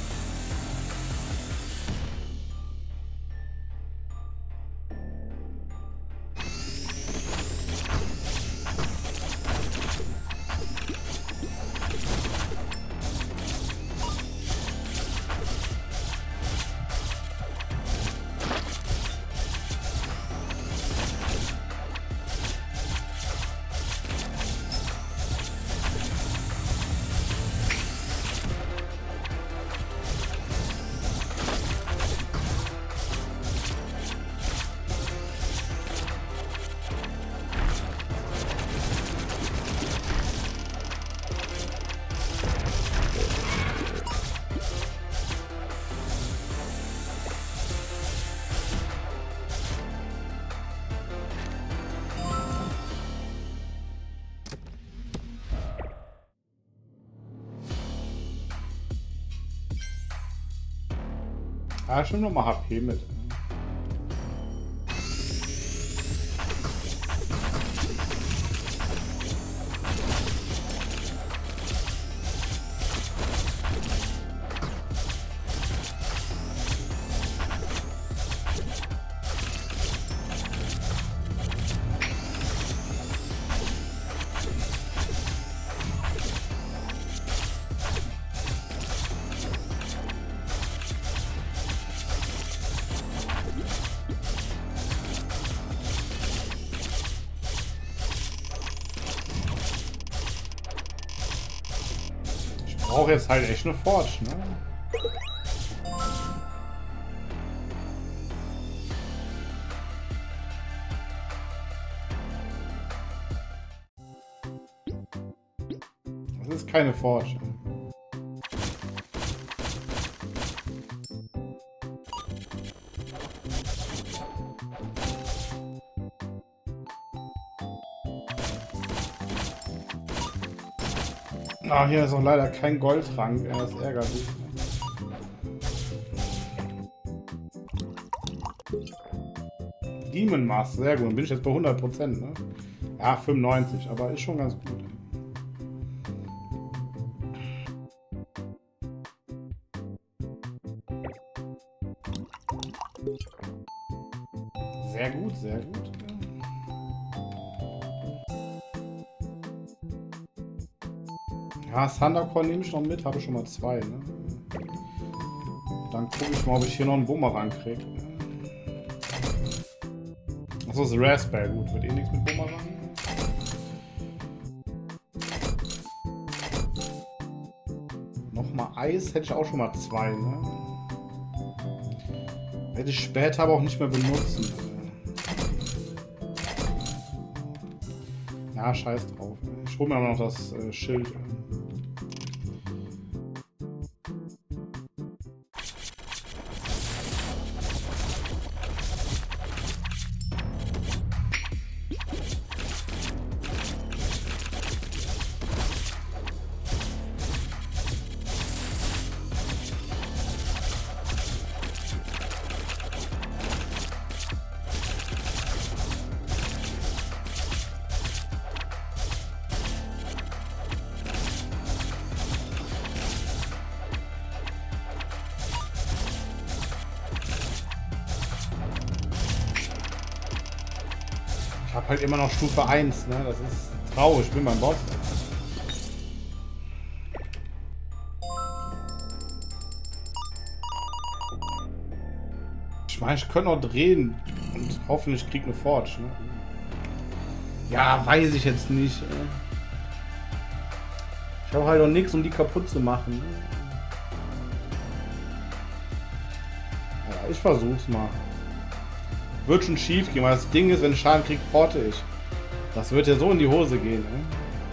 Ah, schon nochmal H P mit. Ich brauche jetzt halt echt eine Forge, ne? Das ist keine Forge. Ah, hier ist auch leider kein Goldrang. Ja, das ärgert mich. Demon Master, sehr gut. Dann bin ich jetzt bei hundert Prozent, ne? Ja, fünfundneunzig, aber ist schon ganz gut. Sehr gut, sehr gut. Ja, Thundercore nehme ich noch mit, habe ich schon mal zwei. Ne? Dann gucke ich mal, ob ich hier noch einen Bumerang kriege. Achso, das ist Raspberry, gut, wird eh nichts mit Bumerang. Nochmal Eis hätte ich auch schon mal zwei. Ne? Werde ich später aber auch nicht mehr benutzen. Ja, scheiß drauf. Ich hole mir aber noch das äh, Schild. Ich habe halt immer noch Stufe eins, ne? Das ist traurig, ich bin beim Boss. Ich meine, ich könnte noch drehen und hoffentlich krieg eine Forge, ne? Ja, weiß ich jetzt nicht. Ey. Ich habe halt noch nichts, um die kaputt zu machen. Ne? Ja, ich versuch's mal. Wird schon schief gehen, weil das Ding ist, wenn ich Schaden kriege, porte ich. Das wird ja so in die Hose gehen. Ne?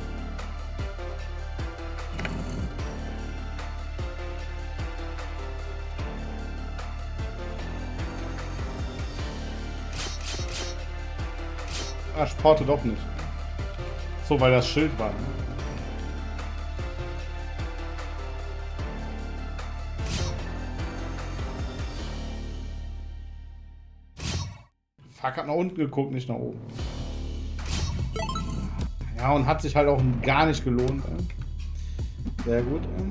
Ah, ich porte doch nicht. So, weil das Schild war. Ne? Fuck, hat nach unten geguckt, nicht nach oben. Ja, und hat sich halt auch gar nicht gelohnt. Äh. Sehr gut. Äh.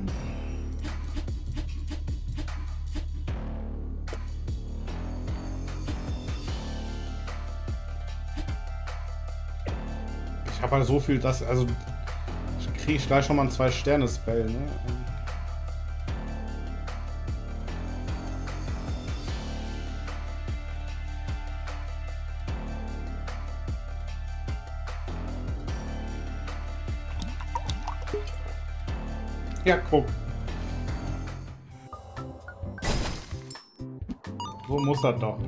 Ich habe halt so viel, dass, also ich kriege gleich schon mal ein zwei Sterne Spell, ne? Ja, guck. So muss das doch.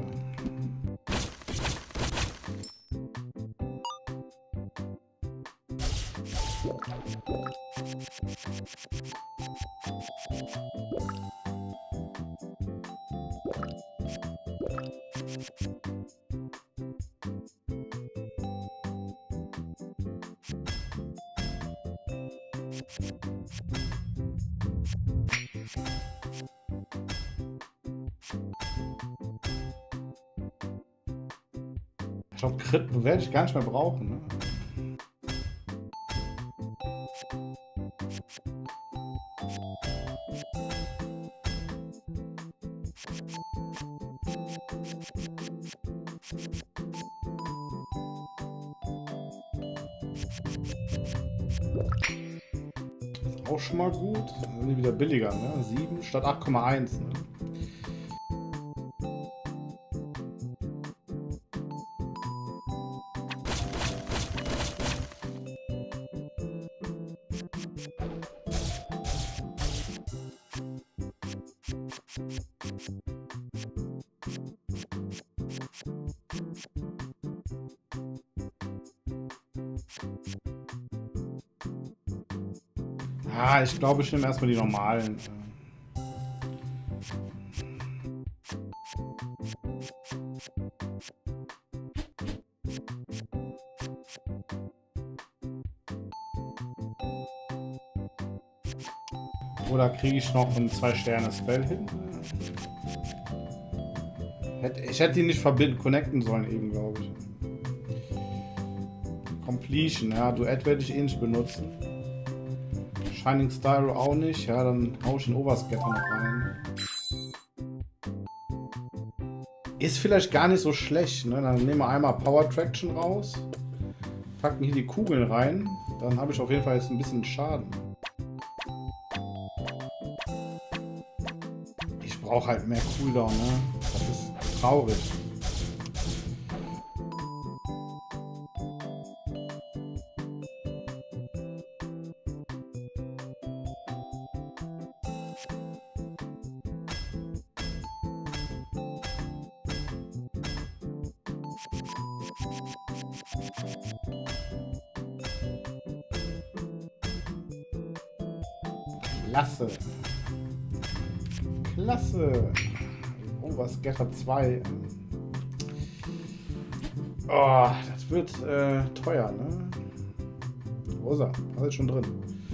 Ich glaube, Crit werde ich gar nicht mehr brauchen. Ne? Ist auch schon mal gut. Dann sind die wieder billiger, ne? sieben statt acht Komma eins. Ne? Ah, ich glaube, ich nehme erstmal die normalen. Oder kriege ich noch ein zwei Sterne Spell hin? Ich hätte ihn nicht verbinden, connecten sollen eben, glaube ich. Completion, ja, Duett werde ich eh nicht benutzen. Shining Styro auch nicht, ja, dann hau ich den Overscatter noch rein. Ist vielleicht gar nicht so schlecht, ne? Dann nehmen wir einmal Power Traction raus, packen hier die Kugeln rein, dann habe ich auf jeden Fall jetzt ein bisschen Schaden. Ich brauche halt mehr Cooldown, ne? Das ist traurig. Klasse. Klasse. Overscatter zwei. Oh, das wird äh, teuer, ne? Wo ist er? Alles schon drin.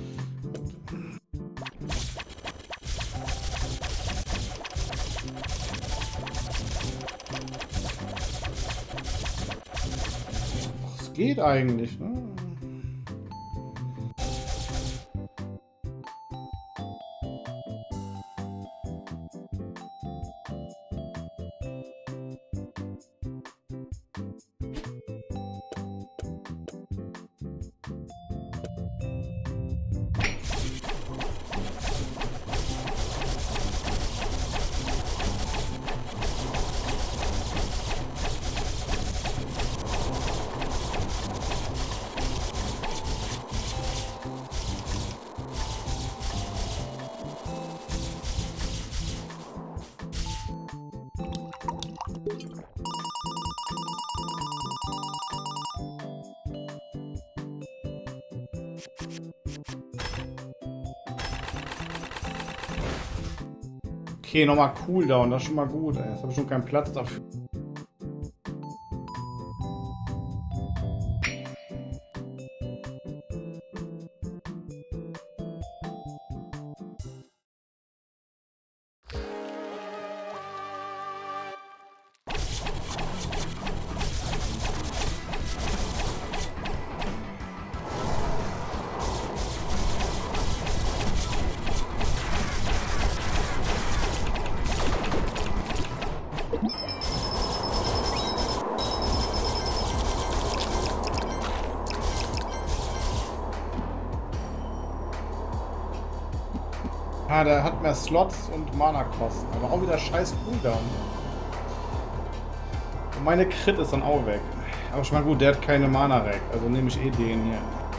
Oh, es geht eigentlich, ne? Okay, nochmal Cooldown, das ist schon mal gut. Ey. Jetzt habe ich schon keinen Platz dafür. Ah, der hat mehr Slots und Mana-Kosten. Aber auch wieder scheiß Cooldown. Und meine Crit ist dann auch weg. Aber schon mal gut, der hat keine Mana-Rack. Also nehme ich eh den hier.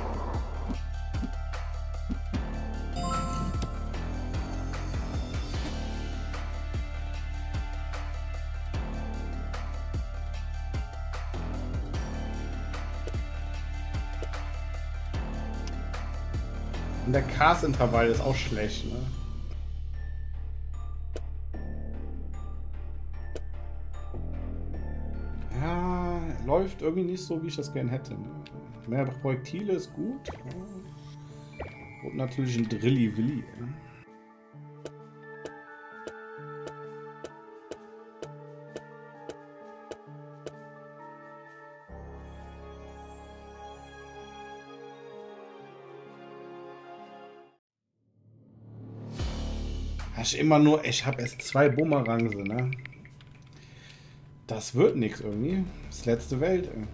Und der Cast-Intervall ist auch schlecht, ne? Ja, läuft irgendwie nicht so, wie ich das gern hätte. Ne? Mehr Projektile ist gut. Und natürlich ein Drilli-Willi. Ne? Ich immer nur, ich habe erst zwei Bumerangs, ne? Das wird nichts irgendwie. Das letzte Welt. Ey.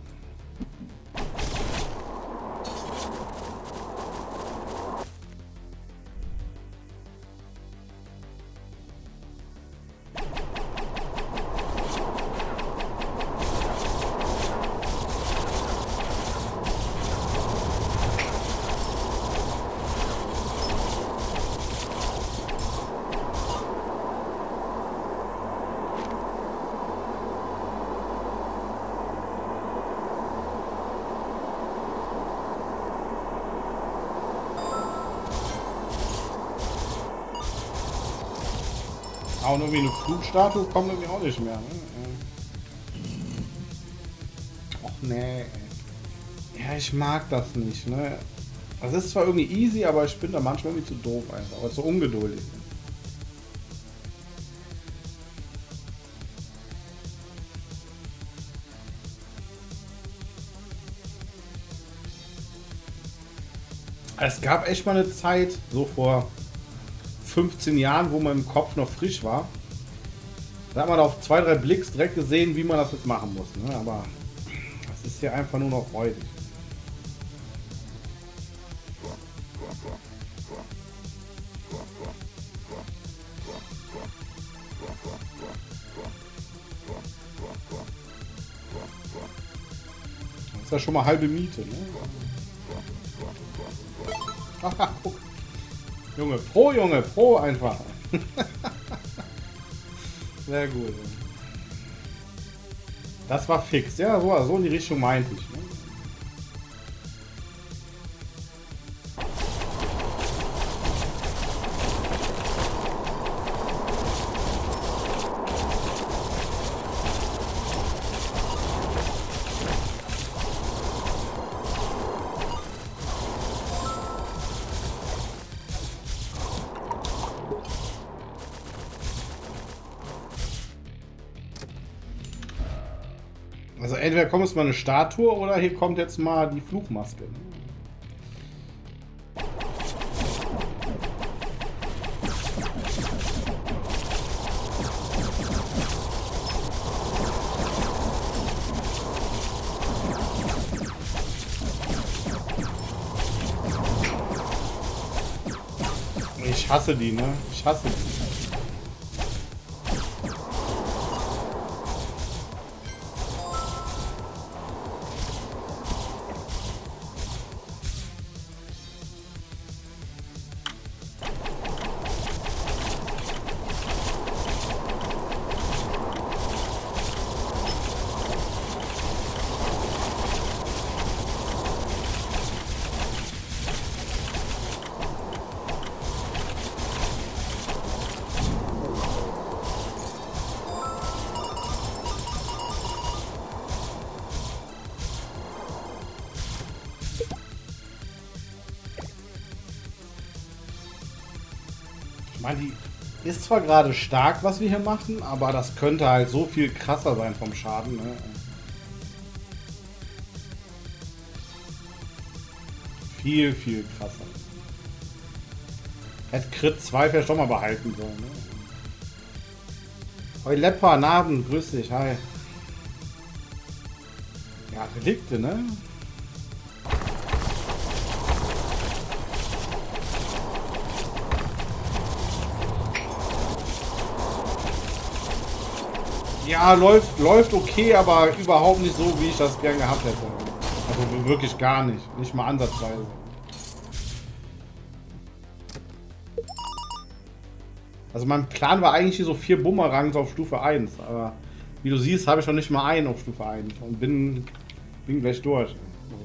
Und irgendwie eine Flugstatue kommt irgendwie auch nicht mehr. Ne? Och nee. Ja, ich mag das nicht. Ne? Das ist zwar irgendwie easy, aber ich bin da manchmal irgendwie zu doof einfach. Aber zu ungeduldig. Es gab echt mal eine Zeit, so vor fünfzehn Jahren, wo man im Kopf noch frisch war. Da hat man auf zwei, drei Blicks direkt gesehen, wie man das jetzt machen muss. Ne? Aber das ist ja einfach nur noch freudig. Das ist ja schon mal halbe Miete. Ne? Aha, guck. Junge, pro Junge, pro einfach. Sehr gut. Das war fix. Ja, so, so in die Richtung meinte ich. Ne? Also entweder kommt jetzt mal eine Statue oder hier kommt jetzt mal die Fluchmaske. Ich hasse die, ne? Ich hasse die. Ich meine, die ist zwar gerade stark, was wir hier machen, aber das könnte halt so viel krasser sein vom Schaden. Ne? Viel, viel krasser. Hätte Crit zwei vielleicht doch mal behalten sollen. Ne? Hoi Lepper, Naden, grüß dich, hi. Ja, Relikte, ne? Ja, läuft, läuft okay, aber überhaupt nicht so, wie ich das gern gehabt hätte. Also wirklich gar nicht. Nicht mal ansatzweise. Also mein Plan war eigentlich hier so vier Bumerangs auf Stufe eins. Aber wie du siehst, habe ich noch nicht mal einen auf Stufe eins. Und bin, bin gleich durch.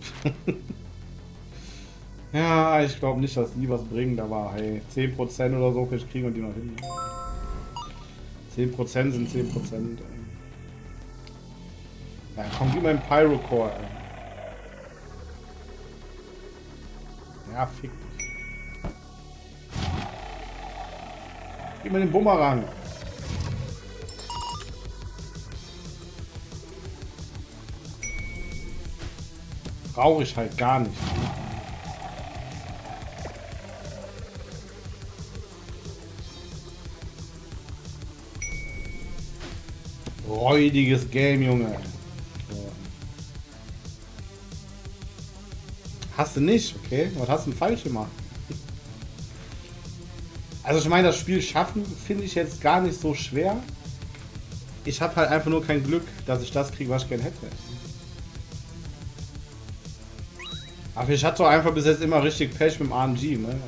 Ja, ich glaube nicht, dass die was bringen. Aber hey, zehn Prozent oder so, vielleicht kriegen wir die noch hin. zehn Prozent sind zehn Prozent. Ja, komm, gib mir einen Pyrocore. Ey. Ja, fick dich. Gib mir den Bumerang. Brauche ich halt gar nicht. Räudiges Game, Junge. So. Hast du nicht, okay? Was hast du denn falsch gemacht? Also ich meine, das Spiel schaffen finde ich jetzt gar nicht so schwer. Ich habe halt einfach nur kein Glück, dass ich das kriege, was ich gerne hätte. Aber ich hatte einfach bis jetzt immer richtig Pech mit dem R N G, ne?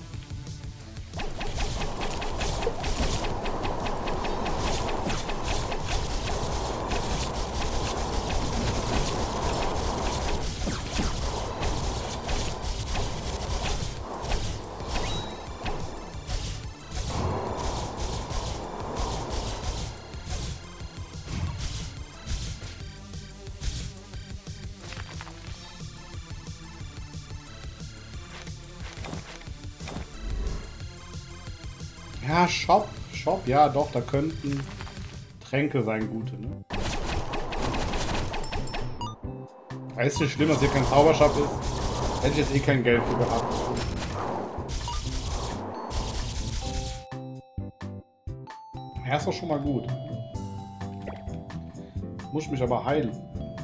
Ja, Shop, Shop, ja doch, da könnten Tränke sein, gute, ne? Ist nicht schlimm, dass hier kein Zaubershop ist. Hätte ich jetzt eh kein Geld für gehabt. Ja, ist doch schon mal gut. Muss mich aber heilen.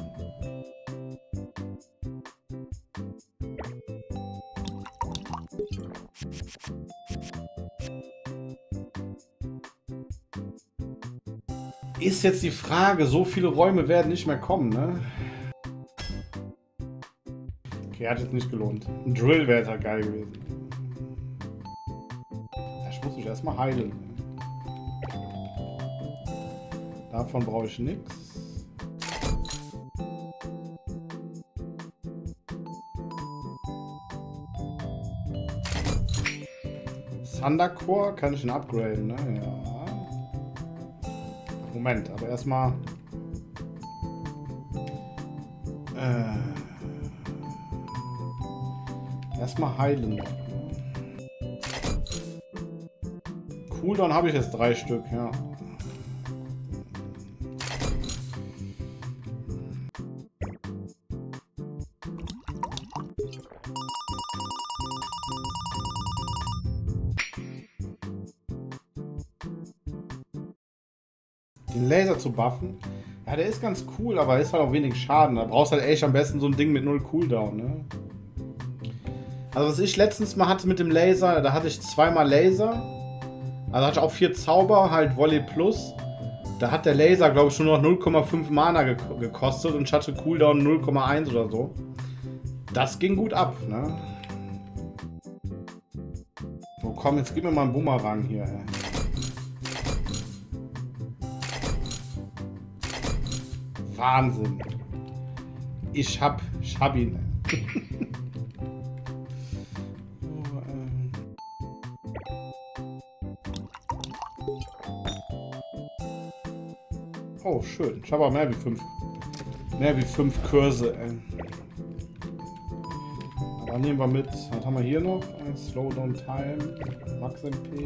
Ist jetzt die Frage, so viele Räume werden nicht mehr kommen, ne? Okay, hat jetzt nicht gelohnt. Ein Drill wäre jetzt halt geil gewesen. Ich muss mich erstmal heilen. Davon brauche ich nichts. Thundercore kann ich ihn upgraden, ne? Ja. Moment, aber erstmal. Äh, erstmal heilen. Cooldown habe ich jetzt drei Stück, ja. Den Laser zu buffen. Ja, der ist ganz cool, aber ist halt auch wenig Schaden. Da brauchst du halt echt am besten so ein Ding mit null Cooldown, ne? Also was ich letztens mal hatte mit dem Laser, da hatte ich zweimal Laser. Also hatte ich auch vier Zauber, halt Volley Plus. Da hat der Laser, glaube ich, schon noch null Komma fünf Mana ge gekostet und ich hatte Cooldown null Komma eins oder so. Das ging gut ab, ne? So, komm, jetzt gib mir mal einen Bumerang hier, ey. Wahnsinn. Ich hab, ich hab ihn. Oh, schön. Ich habe aber mehr wie fünf. Mehr wie fünf Kurse, ey. Aber nehmen wir mit. Was haben wir hier noch? Slowdown Time. Max M P.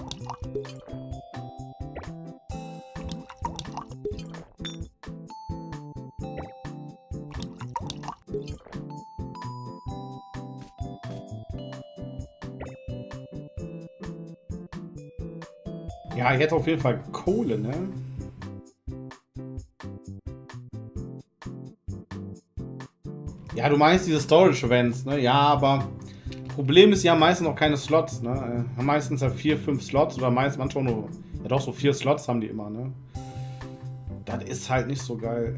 Ja, jetzt auf jeden Fall Kohle, ne? Ja, du meinst diese Storage-Events, ne? Ja, aber Problem ist, ja meistens noch keine Slots, ne? Haben meistens ja vier, fünf Slots oder meist manchmal nur, ja doch, so vier Slots haben die immer, ne? Das ist halt nicht so geil.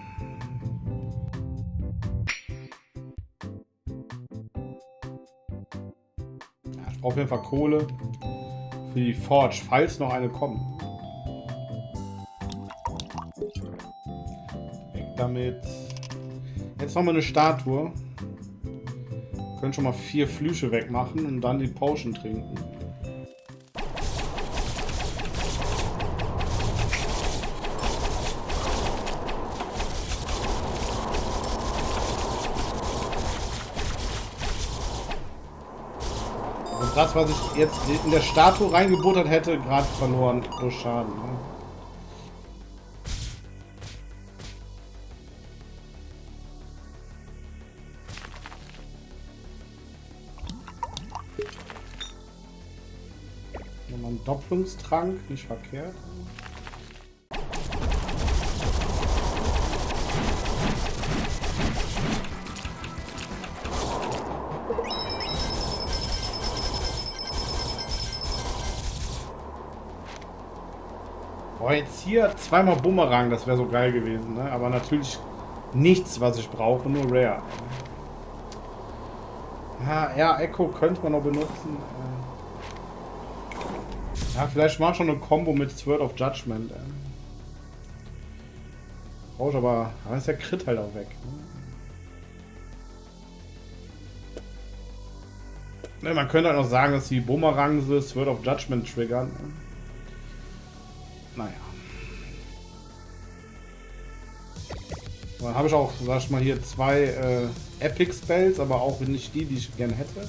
Ja, ich brauche auf jeden Fall Kohle für die Forge, falls noch eine kommt. Weg damit. Jetzt noch mal eine Statue. Wir können schon mal vier Flüche wegmachen und dann die Potion trinken. Und das, was ich jetzt in der Statue reingebuttert hätte, gerade verloren durch Schaden. Ne? Nochmal ein Doppelungstrank, nicht verkehrt. Oh, jetzt hier zweimal Bumerang, das wäre so geil gewesen, ne? Aber natürlich nichts, was ich brauche, nur Rare. Ja, ja, Echo könnte man noch benutzen. Ja, vielleicht mal schon eine Combo mit Sword of Judgment. Brauche ich aber, aber ist der Crit halt auch weg. Ne, man könnte halt noch sagen, dass die Bumerang Sword of Judgment triggern. Naja. Dann habe ich auch, sag ich mal, hier zwei äh, Epic Spells, aber auch nicht die, die ich gerne hätte.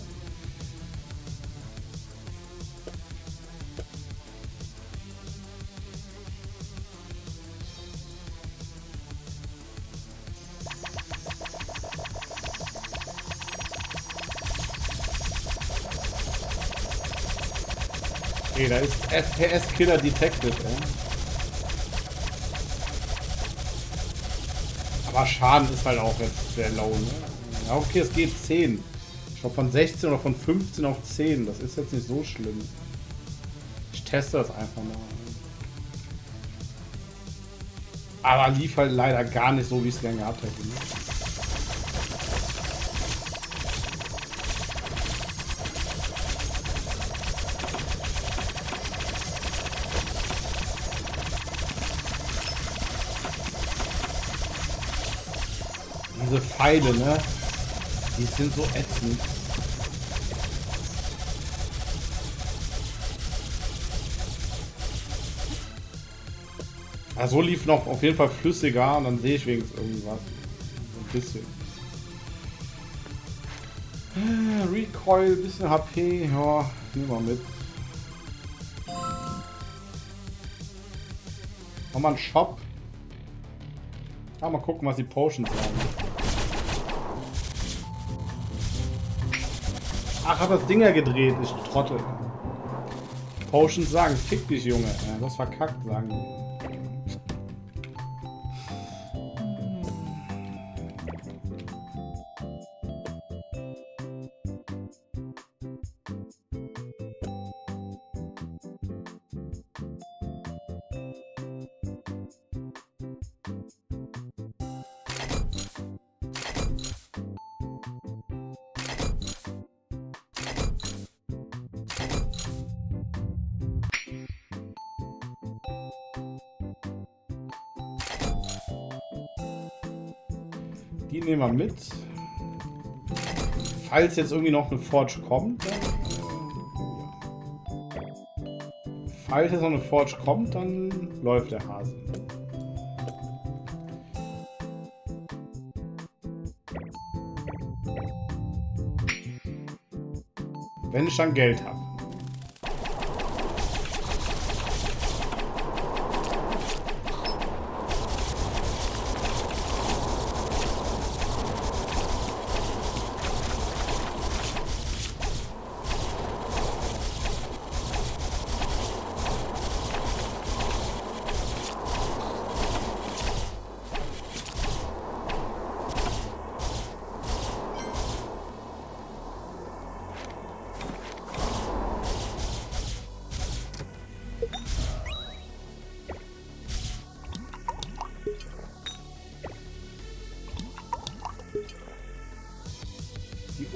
Okay, da ist F P S-Killer detected, ey. Aber Schaden ist halt auch jetzt sehr low, ne? Ja, okay, es geht zehn. Ich glaube von sechzehn oder von fünfzehn auf zehn. Das ist jetzt nicht so schlimm. Ich teste das einfach mal. Aber lief halt leider gar nicht so, wie ich es gerne gehabt hätte. Ne? Diese Pfeile, ne? Die sind so ätzend. Ja, so lief noch auf jeden Fall flüssiger und dann sehe ich wenigstens irgendwas. So ein bisschen. Recoil, bisschen H P, ja, nehmen wir mit. Nochmal ein Shop. Ja, mal gucken, was die Potions sagen. Ach, hab das Ding ja gedreht, ich Trottel. Potions sagen, fick dich, Junge. Ja, das verkackt, sagen die. Die nehmen wir mit. Falls jetzt irgendwie noch eine Forge kommt. Dann, äh, ja. Falls jetzt noch eine Forge kommt, dann läuft der Hase. Wenn ich dann Geld habe.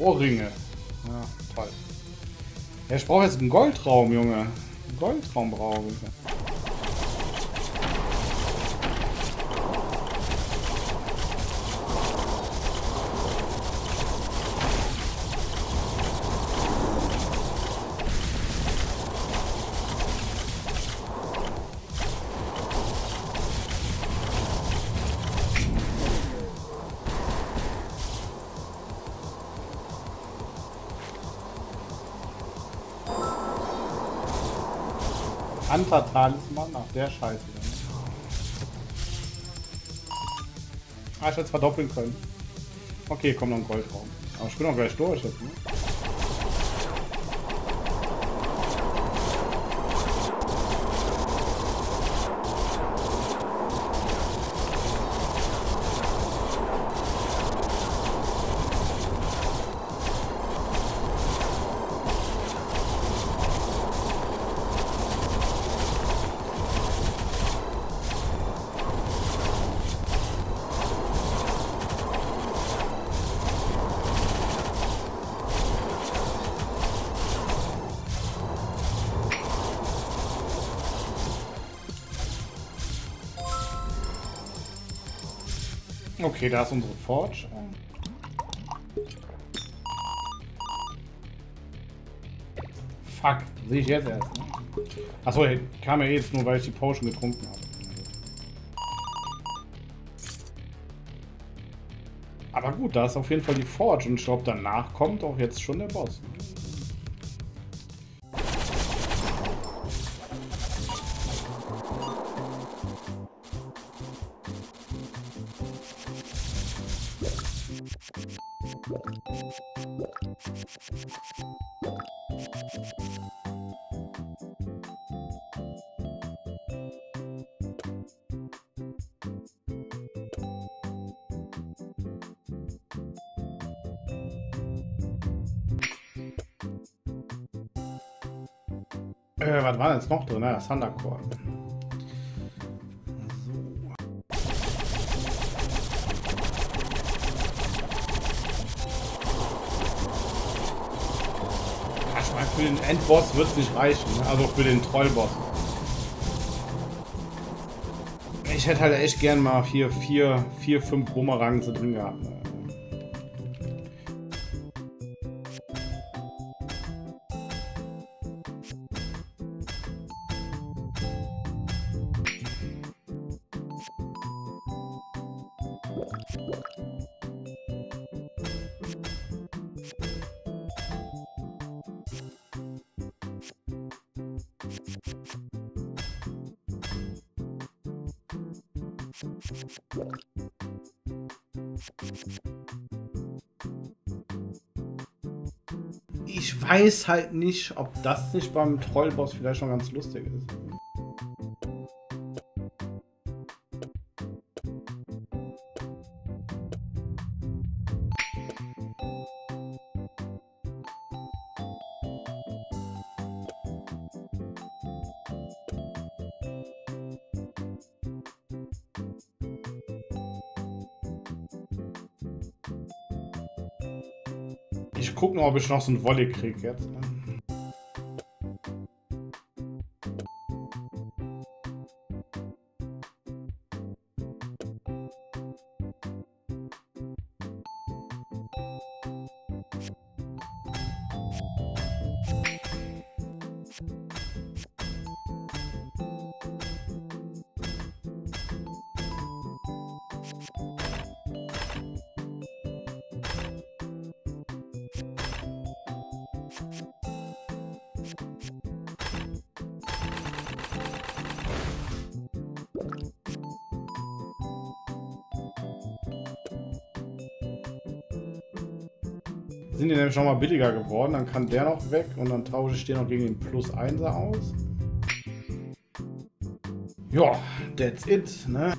Ohrringe. Ja, toll. Ja, ich brauche jetzt einen Goldraum, Junge. Einen Goldraum brauche ich. Antatalisman, ach der Scheiße. Ah, ich hätte es verdoppeln können. Okay, kommt noch ein Goldraum. Aber ich bin auch gleich durch jetzt, ne? Okay, da ist unsere Forge. Fuck, sehe ich jetzt erst. Ne? Achso, kam ja jetzt nur, weil ich die Potion getrunken habe. Aber gut, da ist auf jeden Fall die Forge und ich glaube, danach kommt auch jetzt schon der Boss. Äh, was war denn jetzt noch drin? Ja, Thundercore. So. Ich meine, für den Endboss wird es nicht reichen, ne? Also für den Trollboss. Ich hätte halt echt gern mal vier, vier, vier, fünf Bumerangs drin gehabt. Ne? Ich weiß halt nicht, ob das nicht beim Trollboss vielleicht schon ganz lustig ist. Ich gucke nur, ob ich noch so ein Wolle kriege jetzt. Sind die nämlich noch mal billiger geworden, dann kann der noch weg und dann tausche ich den noch gegen den Plus Einser aus. Ja, that's it, ne?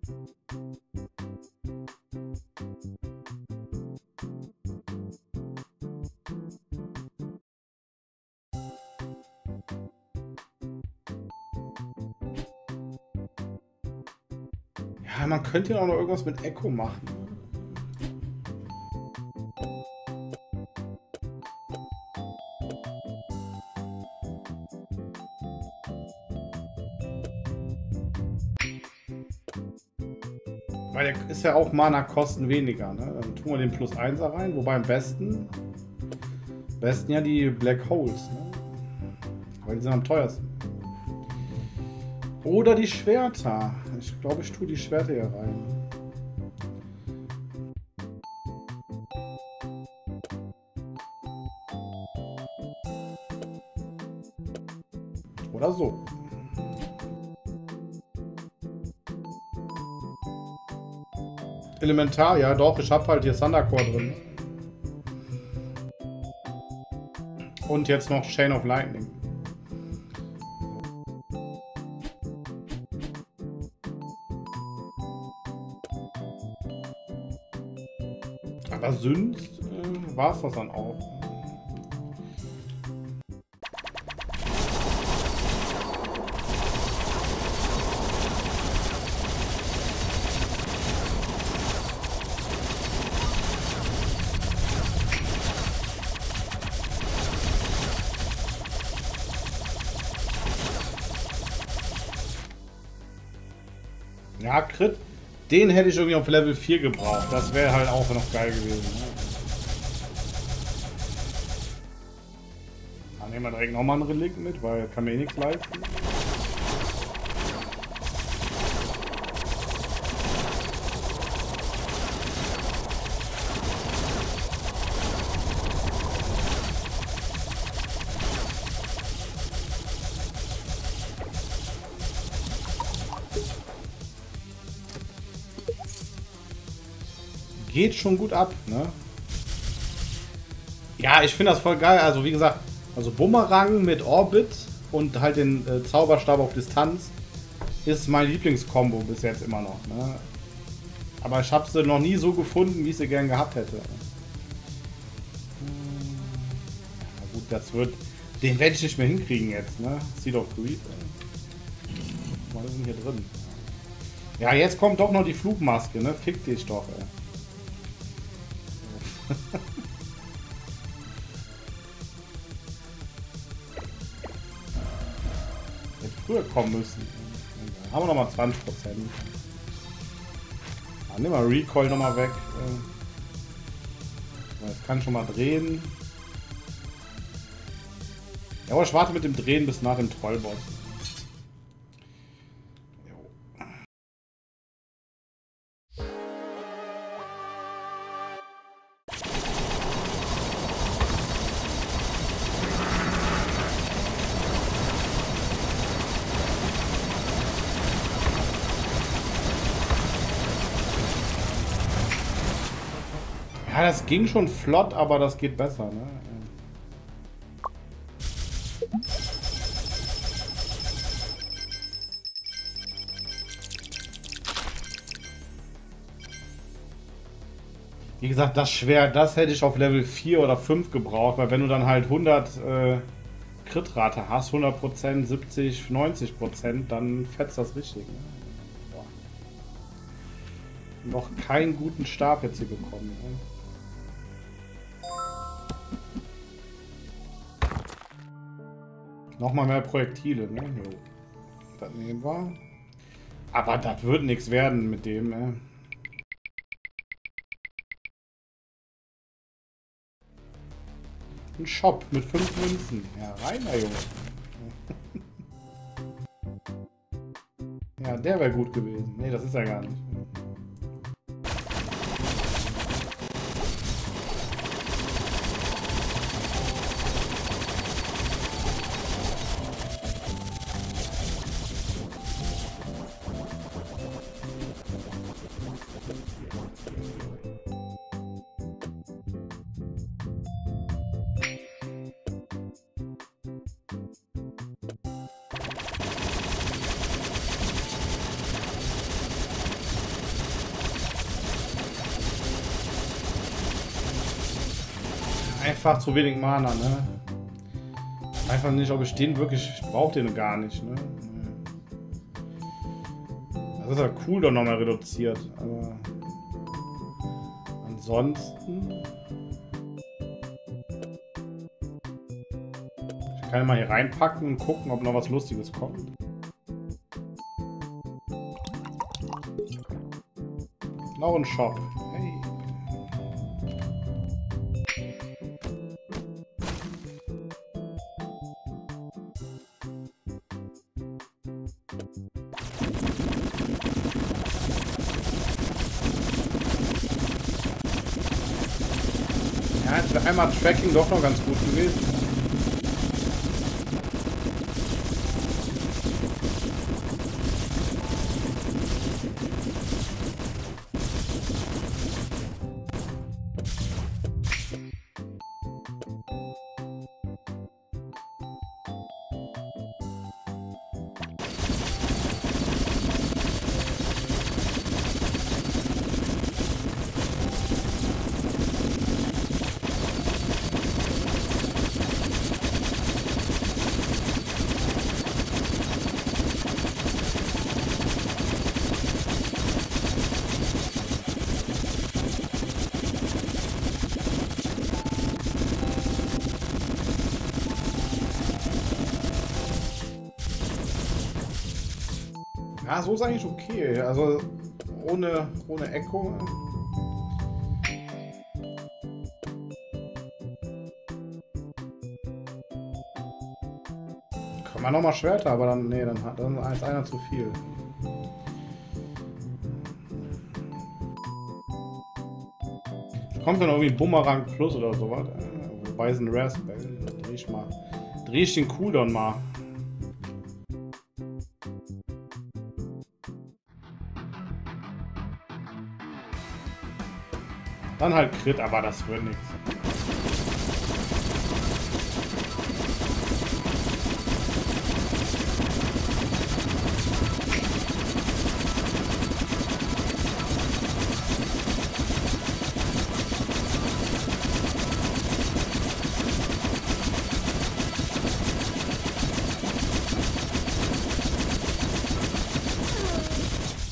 Ja, man könnte ja auch noch irgendwas mit Echo machen. Weil der ist ja auch Mana-Kosten weniger, ne? Dann tun wir den Plus Einser rein, wobei am besten, am besten ja die Black Holes, ne? Weil die sind am teuersten. Oder die Schwerter. Ich glaube, ich tue die Schwerter hier rein. Oder so. Elementar, ja doch, ich habe halt hier Thundercore drin. Und jetzt noch Chain of Lightning. Aber sonst äh, war es das dann auch. Ja, Crit, den hätte ich irgendwie auf Level vier gebraucht. Das wäre halt auch noch geil gewesen. Ne? Dann nehmen wir direkt nochmal ein Relikt mit, weil kann mir eh nichts leisten. Geht schon gut ab, ne? Ja, ich finde das voll geil. Also wie gesagt, also Bumerang mit Orbit und halt den äh, Zauberstab auf Distanz ist mein Lieblingskombo bis jetzt immer noch, ne? Aber ich habe sie noch nie so gefunden, wie ich sie gern gehabt hätte. Na gut, das wird... Den werde ich nicht mehr hinkriegen jetzt, ne? Seed of Greed. Was ist denn hier drin? Ja, jetzt kommt doch noch die Flugmaske, ne? Fick dich doch, ey. Hätte früher kommen müssen. Haben wir noch mal zwanzig Prozent. Dann nehmen wir Recoil noch mal weg. Das kann schon mal drehen. Ja, aber ich warte mit dem Drehen bis nach dem Trollboss. Ja, das ging schon flott, aber das geht besser, ne? Wie gesagt, das Schwert, das hätte ich auf Level vier oder fünf gebraucht, weil wenn du dann halt hundert äh, Crit-Rate hast, hundert Prozent, siebzig, neunzig Prozent, dann fetzt das richtig. Ne? Boah. Noch keinen guten Stab jetzt hier bekommen. Ne? Nochmal mehr Projektile, ne? Jo. Das nehmen wir. Aber das wird nichts werden mit dem, ne? Ein Shop mit fünf Münzen. Ja, rein da, Junge. Ja, der wäre gut gewesen. Ne, das ist er gar nicht. Einfach zu wenig Mana, ne? Einfach nicht, ob ich den wirklich... Ich brauche den gar nicht, ne? Das ist ja cool, doch nochmal reduziert, aber... Ansonsten... Ich kann mal hier reinpacken und gucken, ob noch was Lustiges kommt. Noch ein Shop. Hey. Ja, jetzt wäre einmal Tracking doch noch ganz gut gewesen. Ja, so ist eigentlich okay. Also ohne, ohne Echo. Kann man nochmal Schwerter, aber dann, nee, dann hat dann ist einer zu viel. Kommt dann irgendwie Bumerang Plus oder sowas. Wobei es ein Raspberry. Dreh ich mal. Dreh ich den Cooldown mal. Dann halt Crit, aber das wird nichts.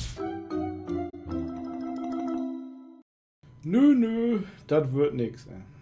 Nö, nö, das wird nix, ey.